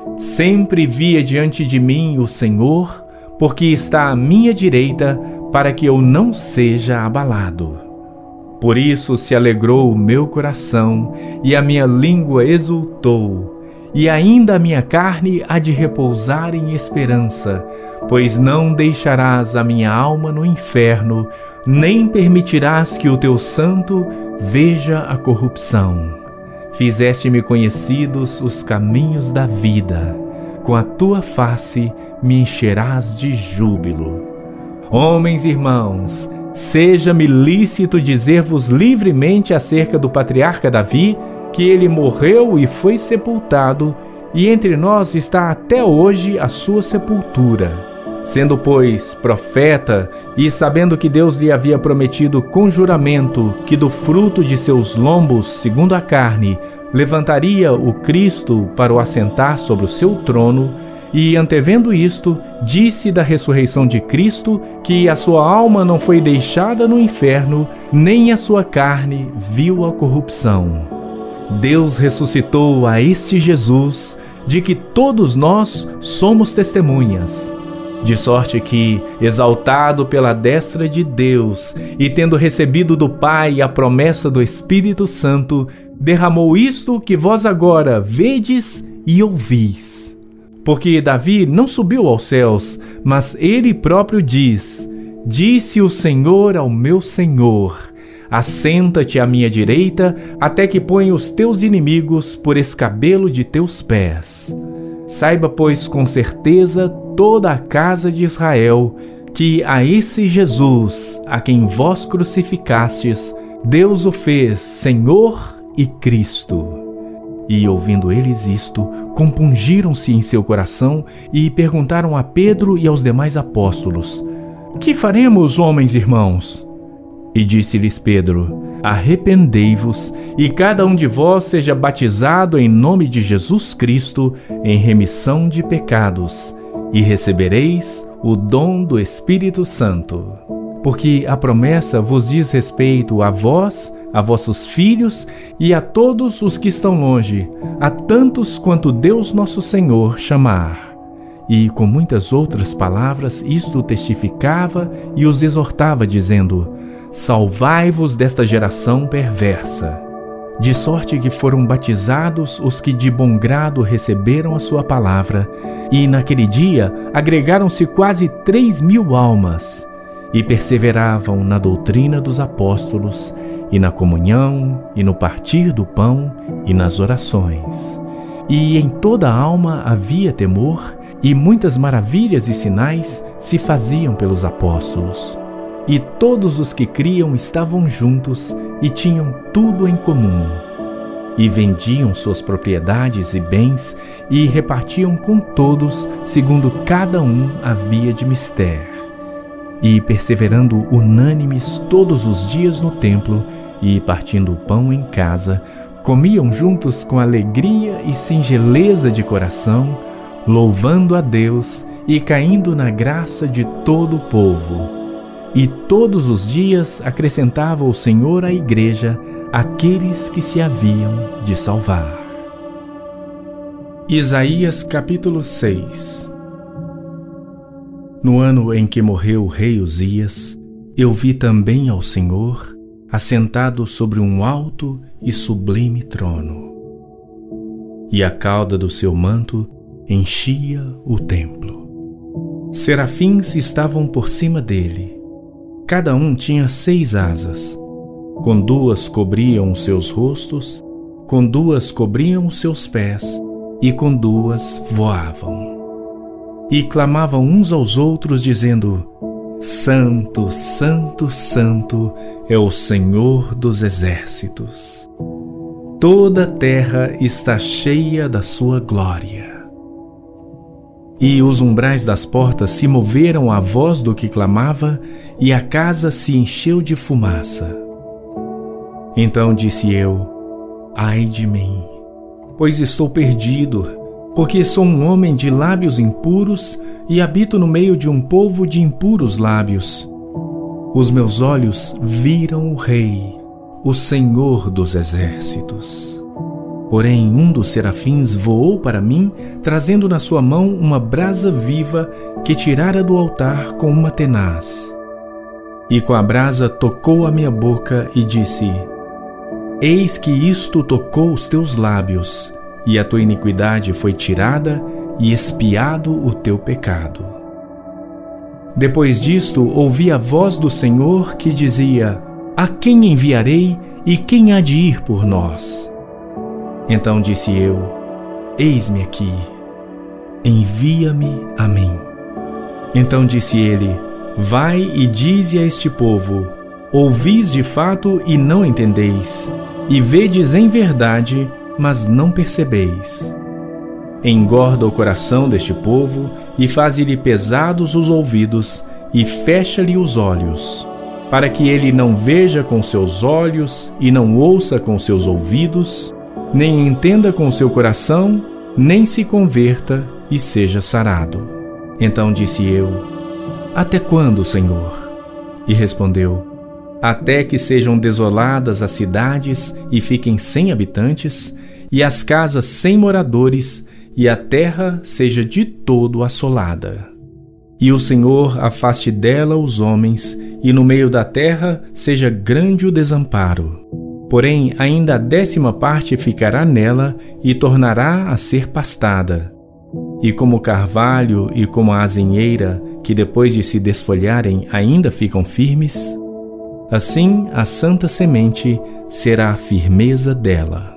sempre via diante de mim o Senhor, porque está à minha direita, para que eu não seja abalado. Por isso se alegrou o meu coração, e a minha língua exultou, e ainda a minha carne há de repousar em esperança, pois não deixarás a minha alma no inferno, nem permitirás que o teu santo veja a corrupção. Fizeste-me conhecidos os caminhos da vida, com a tua face me encherás de júbilo. Homens e irmãos, seja-me lícito dizer-vos livremente acerca do patriarca Davi, que ele morreu e foi sepultado, e entre nós está até hoje a sua sepultura. Sendo, pois, profeta, e sabendo que Deus lhe havia prometido com juramento que do fruto de seus lombos, segundo a carne, levantaria o Cristo para o assentar sobre o seu trono, e, antevendo isto, disse da ressurreição de Cristo que a sua alma não foi deixada no inferno, nem a sua carne viu a corrupção. Deus ressuscitou a este Jesus, de que todos nós somos testemunhas. De sorte que, exaltado pela destra de Deus, e tendo recebido do Pai a promessa do Espírito Santo, derramou isto que vós agora vedes e ouvis. Porque Davi não subiu aos céus, mas ele próprio diz: disse o Senhor ao meu Senhor: assenta-te à minha direita, até que ponha os teus inimigos por escabelo de teus pés. Saiba, pois, com certeza toda a casa de Israel, que a esse Jesus, a quem vós crucificastes, Deus o fez Senhor e Cristo. E, ouvindo eles isto, compungiram-se em seu coração e perguntaram a Pedro e aos demais apóstolos: que faremos, homens irmãos? E disse-lhes Pedro: arrependei-vos, e cada um de vós seja batizado em nome de Jesus Cristo, em remissão de pecados, e recebereis o dom do Espírito Santo. Porque a promessa vos diz respeito a vós, a vossos filhos e a todos os que estão longe, a tantos quanto Deus nosso Senhor chamar. E com muitas outras palavras isto testificava e os exortava, dizendo: Salvai-vos desta geração perversa. De sorte que foram batizados os que de bom grado receberam a sua palavra, e naquele dia agregaram-se quase três mil almas, e perseveravam na doutrina dos apóstolos, e na comunhão, e no partir do pão, e nas orações. E em toda a alma havia temor, e muitas maravilhas e sinais se faziam pelos apóstolos. E todos os que criam estavam juntos e tinham tudo em comum. E vendiam suas propriedades e bens e repartiam com todos, segundo cada um havia de mister. E perseverando unânimes todos os dias no templo e partindo o pão em casa, comiam juntos com alegria e singeleza de coração, louvando a Deus e caindo na graça de todo o povo. E todos os dias acrescentava o Senhor à igreja aqueles que se haviam de salvar. Isaías capítulo seis. No ano em que morreu o rei Uzias, eu vi também ao Senhor assentado sobre um alto e sublime trono, e a cauda do seu manto enchia o templo. Serafins estavam por cima dele. Cada um tinha seis asas. Com duas cobriam os seus rostos, com duas cobriam os seus pés, e com duas voavam. E clamavam uns aos outros, dizendo: Santo, Santo, Santo é o Senhor dos exércitos. Toda a terra está cheia da sua glória. E os umbrais das portas se moveram à voz do que clamava, e a casa se encheu de fumaça. Então disse eu: Ai de mim, pois estou perdido, porque sou um homem de lábios impuros e habito no meio de um povo de impuros lábios. Os meus olhos viram o Rei, o Senhor dos exércitos. Porém, um dos serafins voou para mim, trazendo na sua mão uma brasa viva que tirara do altar com uma tenaz. E com a brasa tocou a minha boca e disse: Eis que isto tocou os teus lábios, e a tua iniquidade foi tirada, e expiado o teu pecado. Depois disto, ouvi a voz do Senhor que dizia: A quem enviarei, e quem há de ir por nós? Então disse eu: Eis-me aqui, envia-me a mim. Então disse ele: Vai e dize a este povo: Ouvis de fato e não entendeis, e vedes em verdade, mas não percebeis. Engorda o coração deste povo, e faze-lhe pesados os ouvidos, e fecha-lhe os olhos, para que ele não veja com seus olhos, e não ouça com seus ouvidos, nem entenda com seu coração, nem se converta e seja sarado. Então disse eu: Até quando, Senhor? E respondeu: Até que sejam desoladas as cidades e fiquem sem habitantes, e as casas sem moradores, e a terra seja de todo assolada. E o Senhor afaste dela os homens, e no meio da terra seja grande o desamparo. Porém, ainda a décima parte ficará nela e tornará a ser pastada. E como o carvalho e como a azinheira, que depois de se desfolharem ainda ficam firmes, assim a santa semente será a firmeza dela.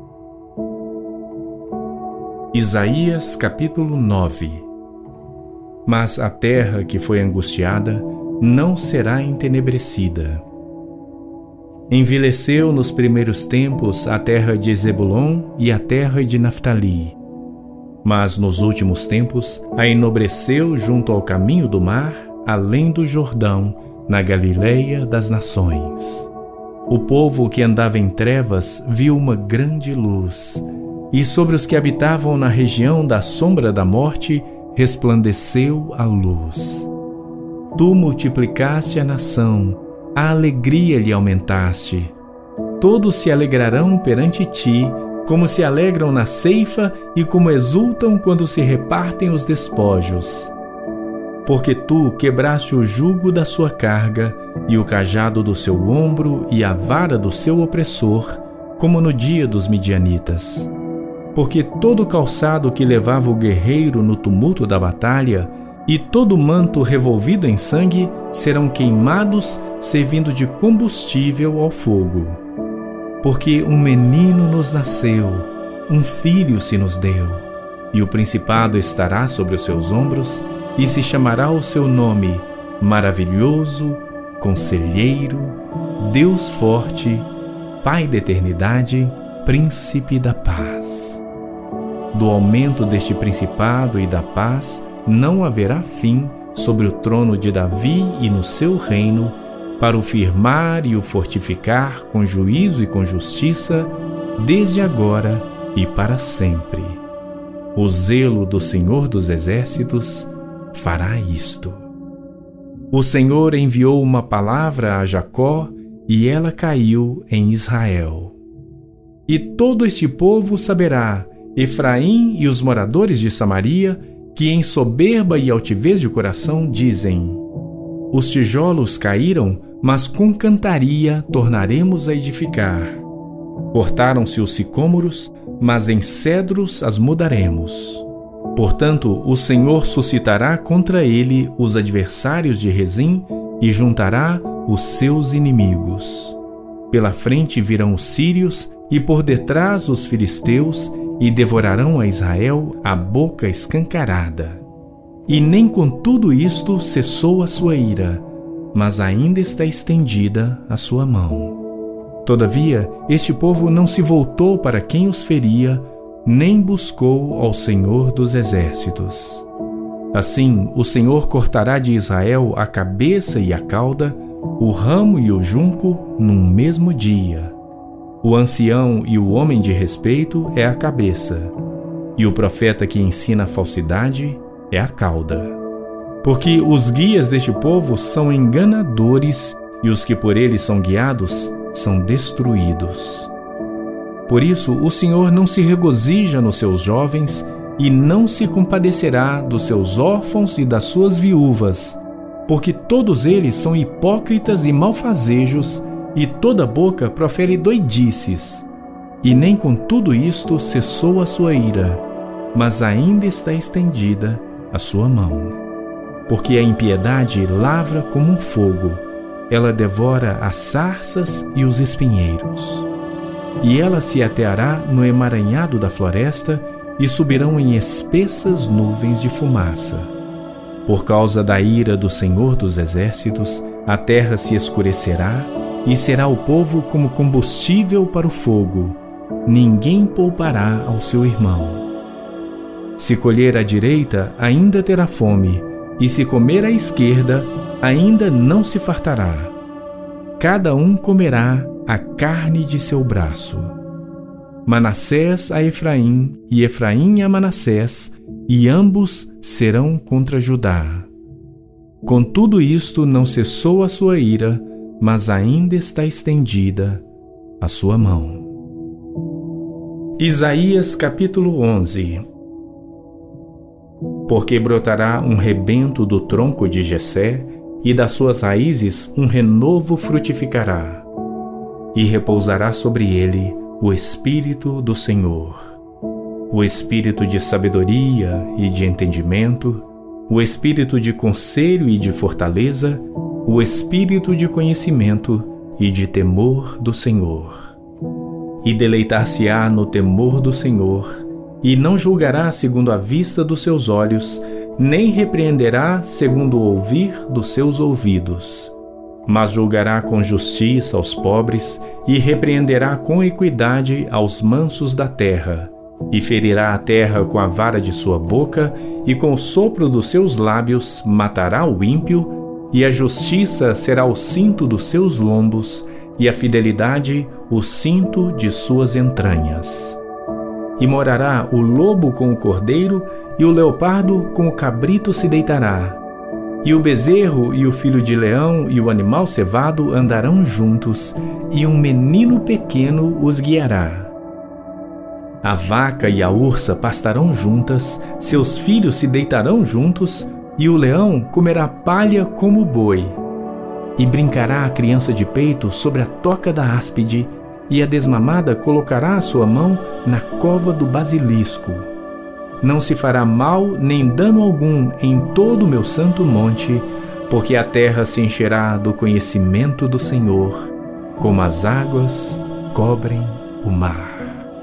Isaías capítulo nove. Mas a terra que foi angustiada não será entenebrecida. Envelheceu nos primeiros tempos a terra de Zebulon e a terra de Naftali. Mas nos últimos tempos a enobreceu junto ao caminho do mar, além do Jordão, na Galileia das nações. O povo que andava em trevas viu uma grande luz, e sobre os que habitavam na região da sombra da morte resplandeceu a luz. Tu multiplicaste a nação, a alegria lhe aumentaste. Todos se alegrarão perante ti, como se alegram na ceifa e como exultam quando se repartem os despojos. Porque tu quebraste o jugo da sua carga, e o cajado do seu ombro e a vara do seu opressor, como no dia dos midianitas. Porque todo o calçado que levava o guerreiro no tumulto da batalha, e todo o manto revolvido em sangue, serão queimados, servindo de combustível ao fogo. Porque um menino nos nasceu, um filho se nos deu, e o principado estará sobre os seus ombros, e se chamará o seu nome Maravilhoso, Conselheiro, Deus Forte, Pai da Eternidade, Príncipe da Paz. Do aumento deste principado e da paz não haverá fim sobre o trono de Davi e no seu reino, para o firmar e o fortificar com juízo e com justiça, desde agora e para sempre. O zelo do Senhor dos Exércitos fará isto. O Senhor enviou uma palavra a Jacó, e ela caiu em Israel. E todo este povo saberá, Efraim e os moradores de Samaria, que em soberba e altivez de coração dizem: os tijolos caíram, mas com cantaria tornaremos a edificar. Cortaram-se os sicômoros, mas em cedros as mudaremos. Portanto, o Senhor suscitará contra ele os adversários de Rezim e juntará os seus inimigos. Pela frente virão os sírios e por detrás os filisteus, e devorarão a Israel a boca escancarada. E nem com tudo isto cessou a sua ira, mas ainda está estendida a sua mão. Todavia, este povo não se voltou para quem os feria, nem buscou ao Senhor dos Exércitos. Assim, o Senhor cortará de Israel a cabeça e a cauda, o ramo e o junco, num mesmo dia. O ancião e o homem de respeito é a cabeça, e o profeta que ensina a falsidade é a cauda. Porque os guias deste povo são enganadores, e os que por eles são guiados são destruídos. Por isso, o Senhor não se regozija nos seus jovens, e não se compadecerá dos seus órfãos e das suas viúvas, porque todos eles são hipócritas e malfazejos, e toda boca profere doidices. E nem com tudo isto cessou a sua ira, mas ainda está estendida a sua mão. Porque a impiedade lavra como um fogo, ela devora as sarças e os espinheiros. E ela se ateará no emaranhado da floresta, e subirão em espessas nuvens de fumaça. Por causa da ira do Senhor dos Exércitos, a terra se escurecerá, e será o povo como combustível para o fogo. Ninguém poupará ao seu irmão. Se colher à direita, ainda terá fome, e se comer à esquerda, ainda não se fartará. Cada um comerá a carne de seu braço. Manassés a Efraim, e Efraim a Manassés, e ambos serão contra Judá. Com tudo isto não cessou a sua ira, mas ainda está estendida a sua mão. Isaías capítulo onze. Porque brotará um rebento do tronco de Jessé, e das suas raízes um renovo frutificará, e repousará sobre ele o Espírito do Senhor, o Espírito de sabedoria e de entendimento, o Espírito de conselho e de fortaleza, o Espírito de conhecimento e de temor do Senhor. E deleitar-se-á no temor do Senhor, e não julgará segundo a vista dos seus olhos, nem repreenderá segundo o ouvir dos seus ouvidos, mas julgará com justiça aos pobres, e repreenderá com equidade aos mansos da terra, e ferirá a terra com a vara de sua boca, e com o sopro dos seus lábios matará o ímpio, e a justiça será o cinto dos seus lombos, e a fidelidade o cinto de suas entranhas. e morará o lobo com o cordeiro, e o leopardo com o cabrito se deitará. E o bezerro e o filho de leão e o animal cevado andarão juntos, e um menino pequeno os guiará. A vaca e a ursa pastarão juntas, seus filhos se deitarão juntos, e o leão comerá palha como o boi. E brincará a criança de peito sobre a toca da áspide, e a desmamada colocará a sua mão na cova do basilisco. Não se fará mal nem dano algum em todo o meu santo monte, porque a terra se encherá do conhecimento do Senhor, como as águas cobrem o mar.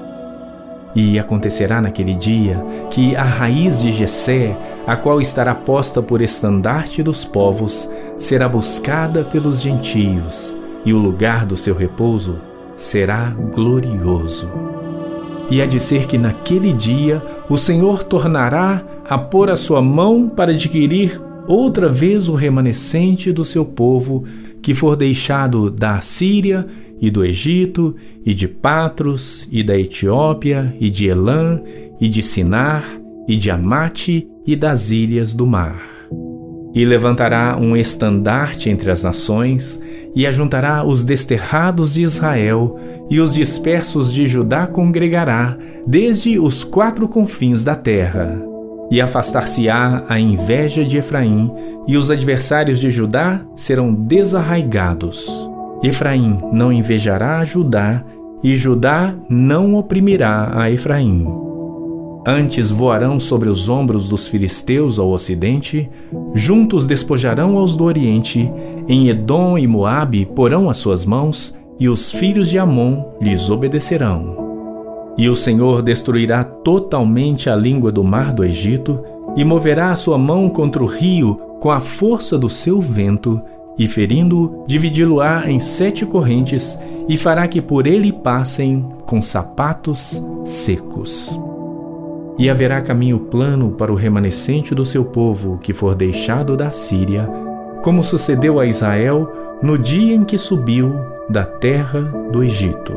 E acontecerá naquele dia que a raiz de Jessé, a qual estará posta por estandarte dos povos, será buscada pelos gentios, e o lugar do seu repouso será glorioso. E há de ser que naquele dia o Senhor tornará a pôr a sua mão para adquirir outra vez o remanescente do seu povo, que for deixado da Assíria e do Egito, e de Patros, e da Etiópia, e de Elã, e de Sinar, e de Amate, e das ilhas do mar. E levantará um estandarte entre as nações, e ajuntará os desterrados de Israel, e os dispersos de Judá congregará, desde os quatro confins da terra. E afastar-se-á a inveja de Efraim, e os adversários de Judá serão desarraigados. Efraim não invejará a Judá, e Judá não oprimirá a Efraim. Antes voarão sobre os ombros dos filisteus ao ocidente, juntos despojarão aos do oriente, em Edom e Moabe porão as suas mãos, e os filhos de Amon lhes obedecerão. E o Senhor destruirá totalmente a língua do mar do Egito, e moverá a sua mão contra o rio com a força do seu vento, e ferindo-o, dividi-lo-á em sete correntes, e fará que por ele passem com sapatos secos. E haverá caminho plano para o remanescente do seu povo que for deixado da Síria, como sucedeu a Israel no dia em que subiu da terra do Egito.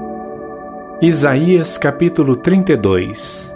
Isaías capítulo trinta e dois.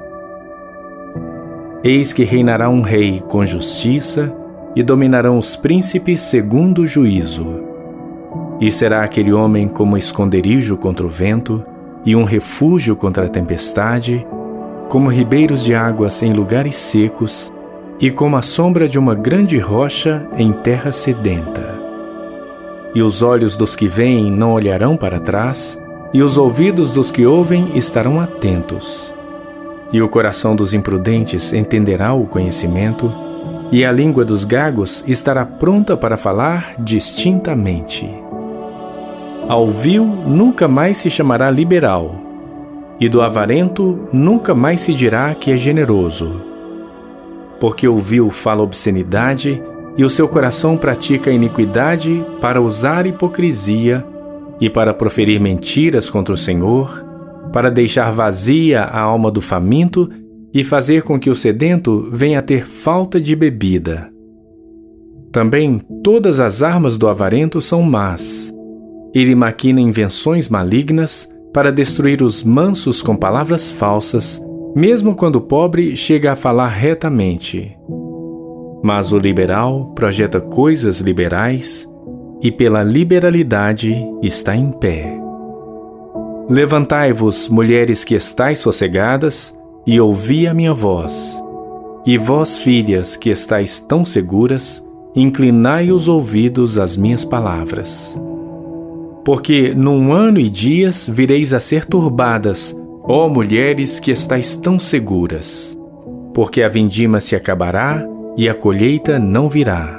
Eis que reinará um rei com justiça, e dominarão os príncipes segundo o juízo. E será aquele homem como esconderijo contra o vento, e um refúgio contra a tempestade, como ribeiros de águas em lugares secos, e como a sombra de uma grande rocha em terra sedenta. E os olhos dos que veem não olharão para trás, e os ouvidos dos que ouvem estarão atentos. E o coração dos imprudentes entenderá o conhecimento, e a língua dos gagos estará pronta para falar distintamente. Ao vil nunca mais se chamará liberal, e do avarento nunca mais se dirá que é generoso. Porque o vil fala obscenidade, e o seu coração pratica iniquidade para usar hipocrisia e para proferir mentiras contra o Senhor, para deixar vazia a alma do faminto e fazer com que o sedento venha a ter falta de bebida. Também todas as armas do avarento são más. Ele maquina invenções malignas para destruir os mansos com palavras falsas, mesmo quando o pobre chega a falar retamente. Mas o liberal projeta coisas liberais, e pela liberalidade está em pé. Levantai-vos, mulheres que estáis sossegadas, e ouvi a minha voz. E vós, filhas, que estáis tão seguras, inclinai os ouvidos às minhas palavras. Porque num ano e dias vireis a ser turbadas, ó mulheres que estáis tão seguras. Porque a vindima se acabará, e a colheita não virá.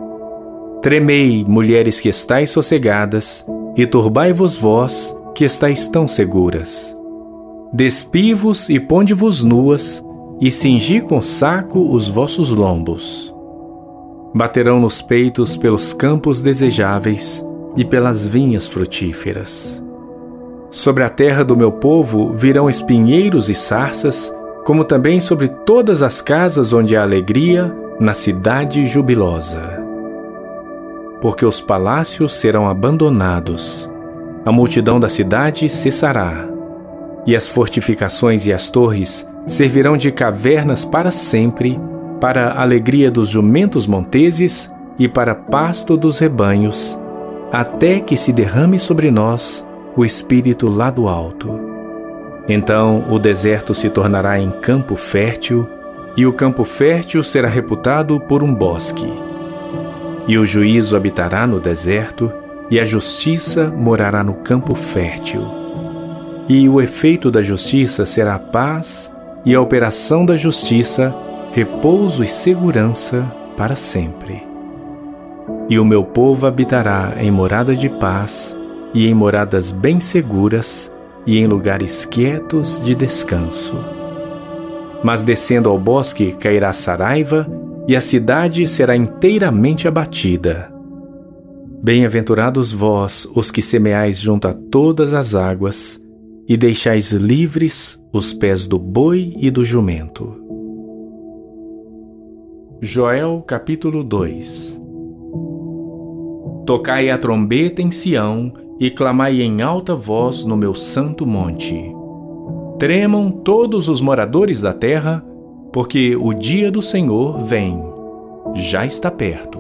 Tremei, mulheres que estáis sossegadas, e turbai-vos vós, que estáis tão seguras. Despi-vos e ponde-vos nuas, e cingi com saco os vossos lombos. Baterão nos peitos pelos campos desejáveis e pelas vinhas frutíferas. Sobre a terra do meu povo virão espinheiros e sarças, como também sobre todas as casas onde há alegria, na cidade jubilosa. Porque os palácios serão abandonados, a multidão da cidade cessará. E as fortificações e as torres servirão de cavernas para sempre, para a alegria dos jumentos monteses e para pasto dos rebanhos, até que se derrame sobre nós o Espírito lá do alto. Então o deserto se tornará em campo fértil, e o campo fértil será reputado por um bosque. E o juízo habitará no deserto, e a justiça morará no campo fértil. E o efeito da justiça será paz, e a operação da justiça, repouso e segurança para sempre. E o meu povo habitará em morada de paz, e em moradas bem seguras, e em lugares quietos de descanso. Mas descendo ao bosque cairá a saraiva, e a cidade será inteiramente abatida. Bem-aventurados vós, os que semeais junto a todas as águas, e deixais livres os pés do boi e do jumento. Joel capítulo dois. Tocai a trombeta em Sião, e clamai em alta voz no meu santo monte. Tremam todos os moradores da terra, porque o dia do Senhor vem, já está perto.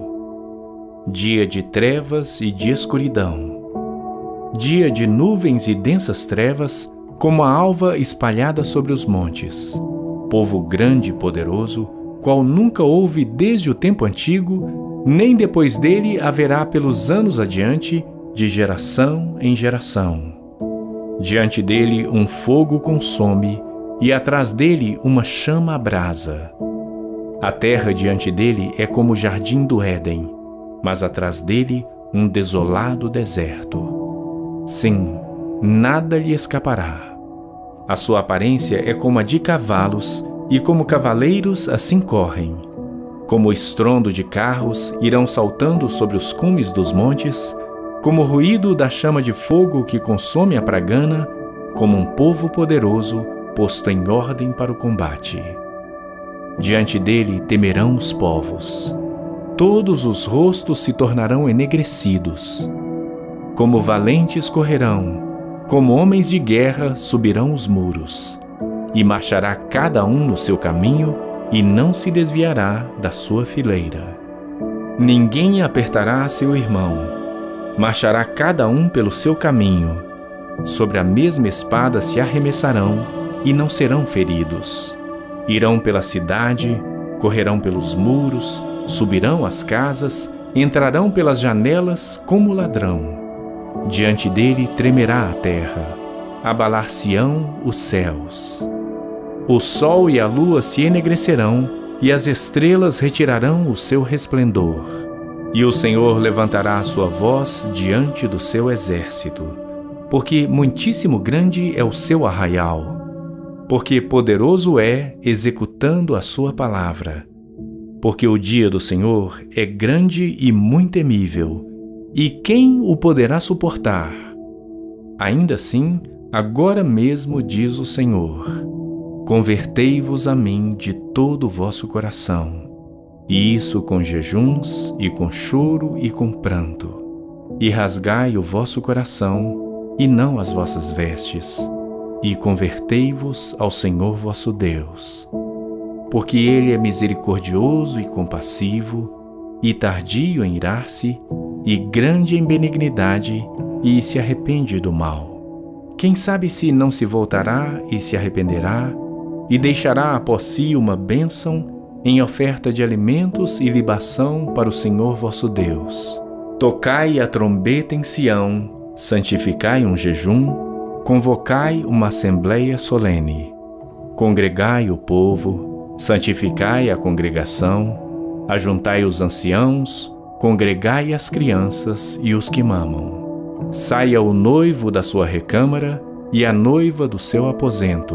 Dia de trevas e de escuridão. Dia de nuvens e densas trevas, como a alva espalhada sobre os montes. Povo grande e poderoso, qual nunca houve desde o tempo antigo, nem depois dele haverá pelos anos adiante, de geração em geração. Diante dele um fogo consome, e atrás dele uma chama abrasa. A terra diante dele é como o jardim do Éden, mas atrás dele um desolado deserto. Sim, nada lhe escapará. A sua aparência é como a de cavalos, e como cavaleiros assim correm. Como o estrondo de carros irão saltando sobre os cumes dos montes, como o ruído da chama de fogo que consome a pragana, como um povo poderoso posto em ordem para o combate. Diante dele temerão os povos. Todos os rostos se tornarão enegrecidos. Como valentes correrão, como homens de guerra subirão os muros. E marchará cada um no seu caminho, e não se desviará da sua fileira. Ninguém apertará seu irmão. Marchará cada um pelo seu caminho. Sobre a mesma espada se arremessarão, e não serão feridos. Irão pela cidade, correrão pelos muros, subirão às casas, entrarão pelas janelas como ladrão. Diante dele tremerá a terra, abalar-se-ão os céus. O sol e a lua se enegrecerão, e as estrelas retirarão o seu resplendor. E o Senhor levantará a sua voz diante do seu exército, porque muitíssimo grande é o seu arraial, porque poderoso é executando a sua palavra. Porque o dia do Senhor é grande e muito temível, e quem o poderá suportar? Ainda assim, agora mesmo diz o Senhor: convertei-vos a mim de todo o vosso coração, e isso com jejuns, e com choro, e com pranto. E rasgai o vosso coração, e não as vossas vestes, e convertei-vos ao Senhor vosso Deus. Porque Ele é misericordioso e compassivo, e tardio em irar-se, e grande em benignidade, e se arrepende do mal. Quem sabe se não se voltará e se arrependerá, e deixará após si uma bênção, em oferta de alimentos e libação para o Senhor vosso Deus. Tocai a trombeta em Sião, santificai um jejum, convocai uma assembleia solene. Congregai o povo, santificai a congregação, ajuntai os anciãos, congregai as crianças e os que mamam. Saia o noivo da sua recâmara e a noiva do seu aposento.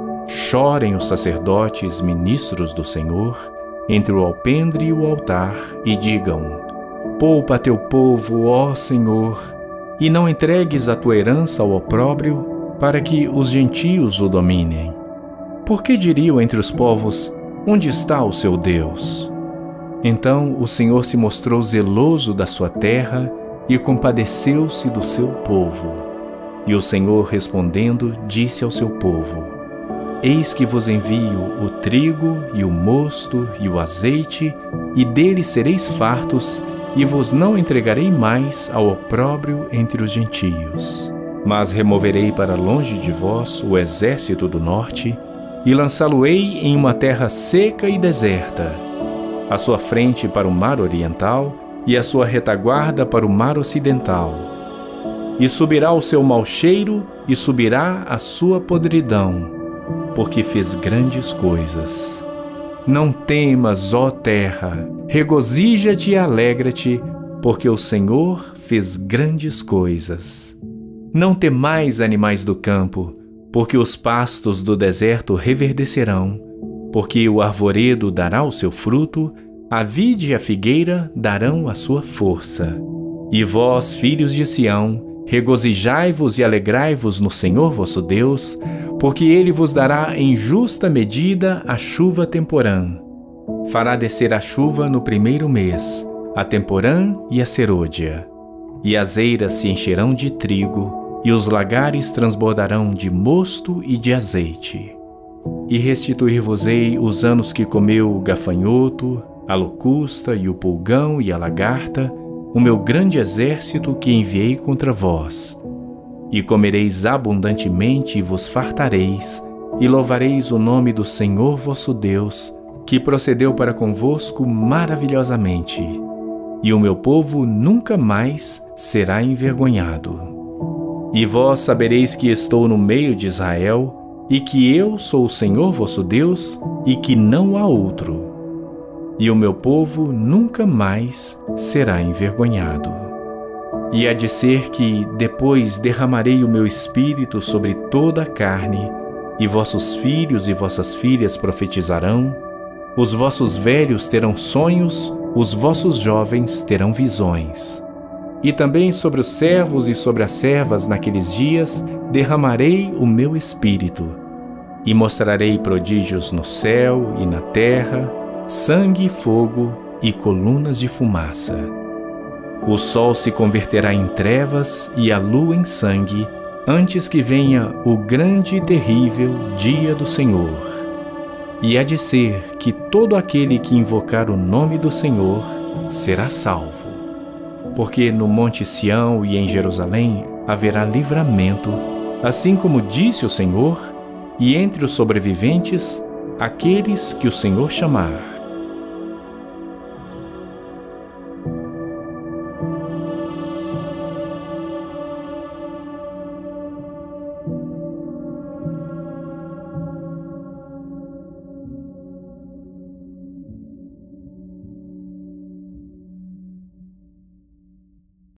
Chorem os sacerdotes ministros do Senhor, entre o alpendre e o altar, e digam: poupa teu povo, ó Senhor, e não entregues a tua herança ao opróbrio, para que os gentios o dominem. Por que diriam entre os povos: onde está o seu Deus? Então o Senhor se mostrou zeloso da sua terra e compadeceu-se do seu povo. E o Senhor, respondendo, disse ao seu povo: Eis que vos envio o trigo e o mosto e o azeite, e deles sereis fartos, e vos não entregarei mais ao opróbrio entre os gentios. Mas removerei para longe de vós o exército do norte, e lançá-lo-ei em uma terra seca e deserta, a sua frente para o mar oriental, e a sua retaguarda para o mar ocidental. E subirá o seu mau cheiro, e subirá a sua podridão, porque fez grandes coisas. Não temas, ó terra, regozija-te e alegra-te, porque o Senhor fez grandes coisas. Não temais, animais do campo, porque os pastos do deserto reverdecerão, porque o arvoredo dará o seu fruto, a vide e a figueira darão a sua força. E vós, filhos de Sião, regozijai-vos e alegrai-vos no Senhor vosso Deus, porque Ele vos dará em justa medida a chuva temporã. Fará descer a chuva no primeiro mês, a temporã e a serôdia. E as eiras se encherão de trigo, e os lagares transbordarão de mosto e de azeite. E restituir-vos-ei os anos que comeu o gafanhoto, a locusta e o pulgão e a lagarta, o meu grande exército que enviei contra vós. E comereis abundantemente e vos fartareis, e louvareis o nome do Senhor vosso Deus, que procedeu para convosco maravilhosamente. E o meu povo nunca mais será envergonhado. E vós sabereis que estou no meio de Israel, e que eu sou o Senhor vosso Deus, e que não há outro. E o meu povo nunca mais será envergonhado. E há de ser que depois derramarei o meu espírito sobre toda a carne, e vossos filhos e vossas filhas profetizarão, os vossos velhos terão sonhos, os vossos jovens terão visões. E também sobre os servos e sobre as servas naqueles dias derramarei o meu espírito, e mostrarei prodígios no céu e na terra, sangue e fogo e colunas de fumaça. O sol se converterá em trevas e a lua em sangue, antes que venha o grande e terrível dia do Senhor. E há de ser que todo aquele que invocar o nome do Senhor será salvo. Porque no monte Sião e em Jerusalém haverá livramento, assim como disse o Senhor, e entre os sobreviventes, aqueles que o Senhor chamar.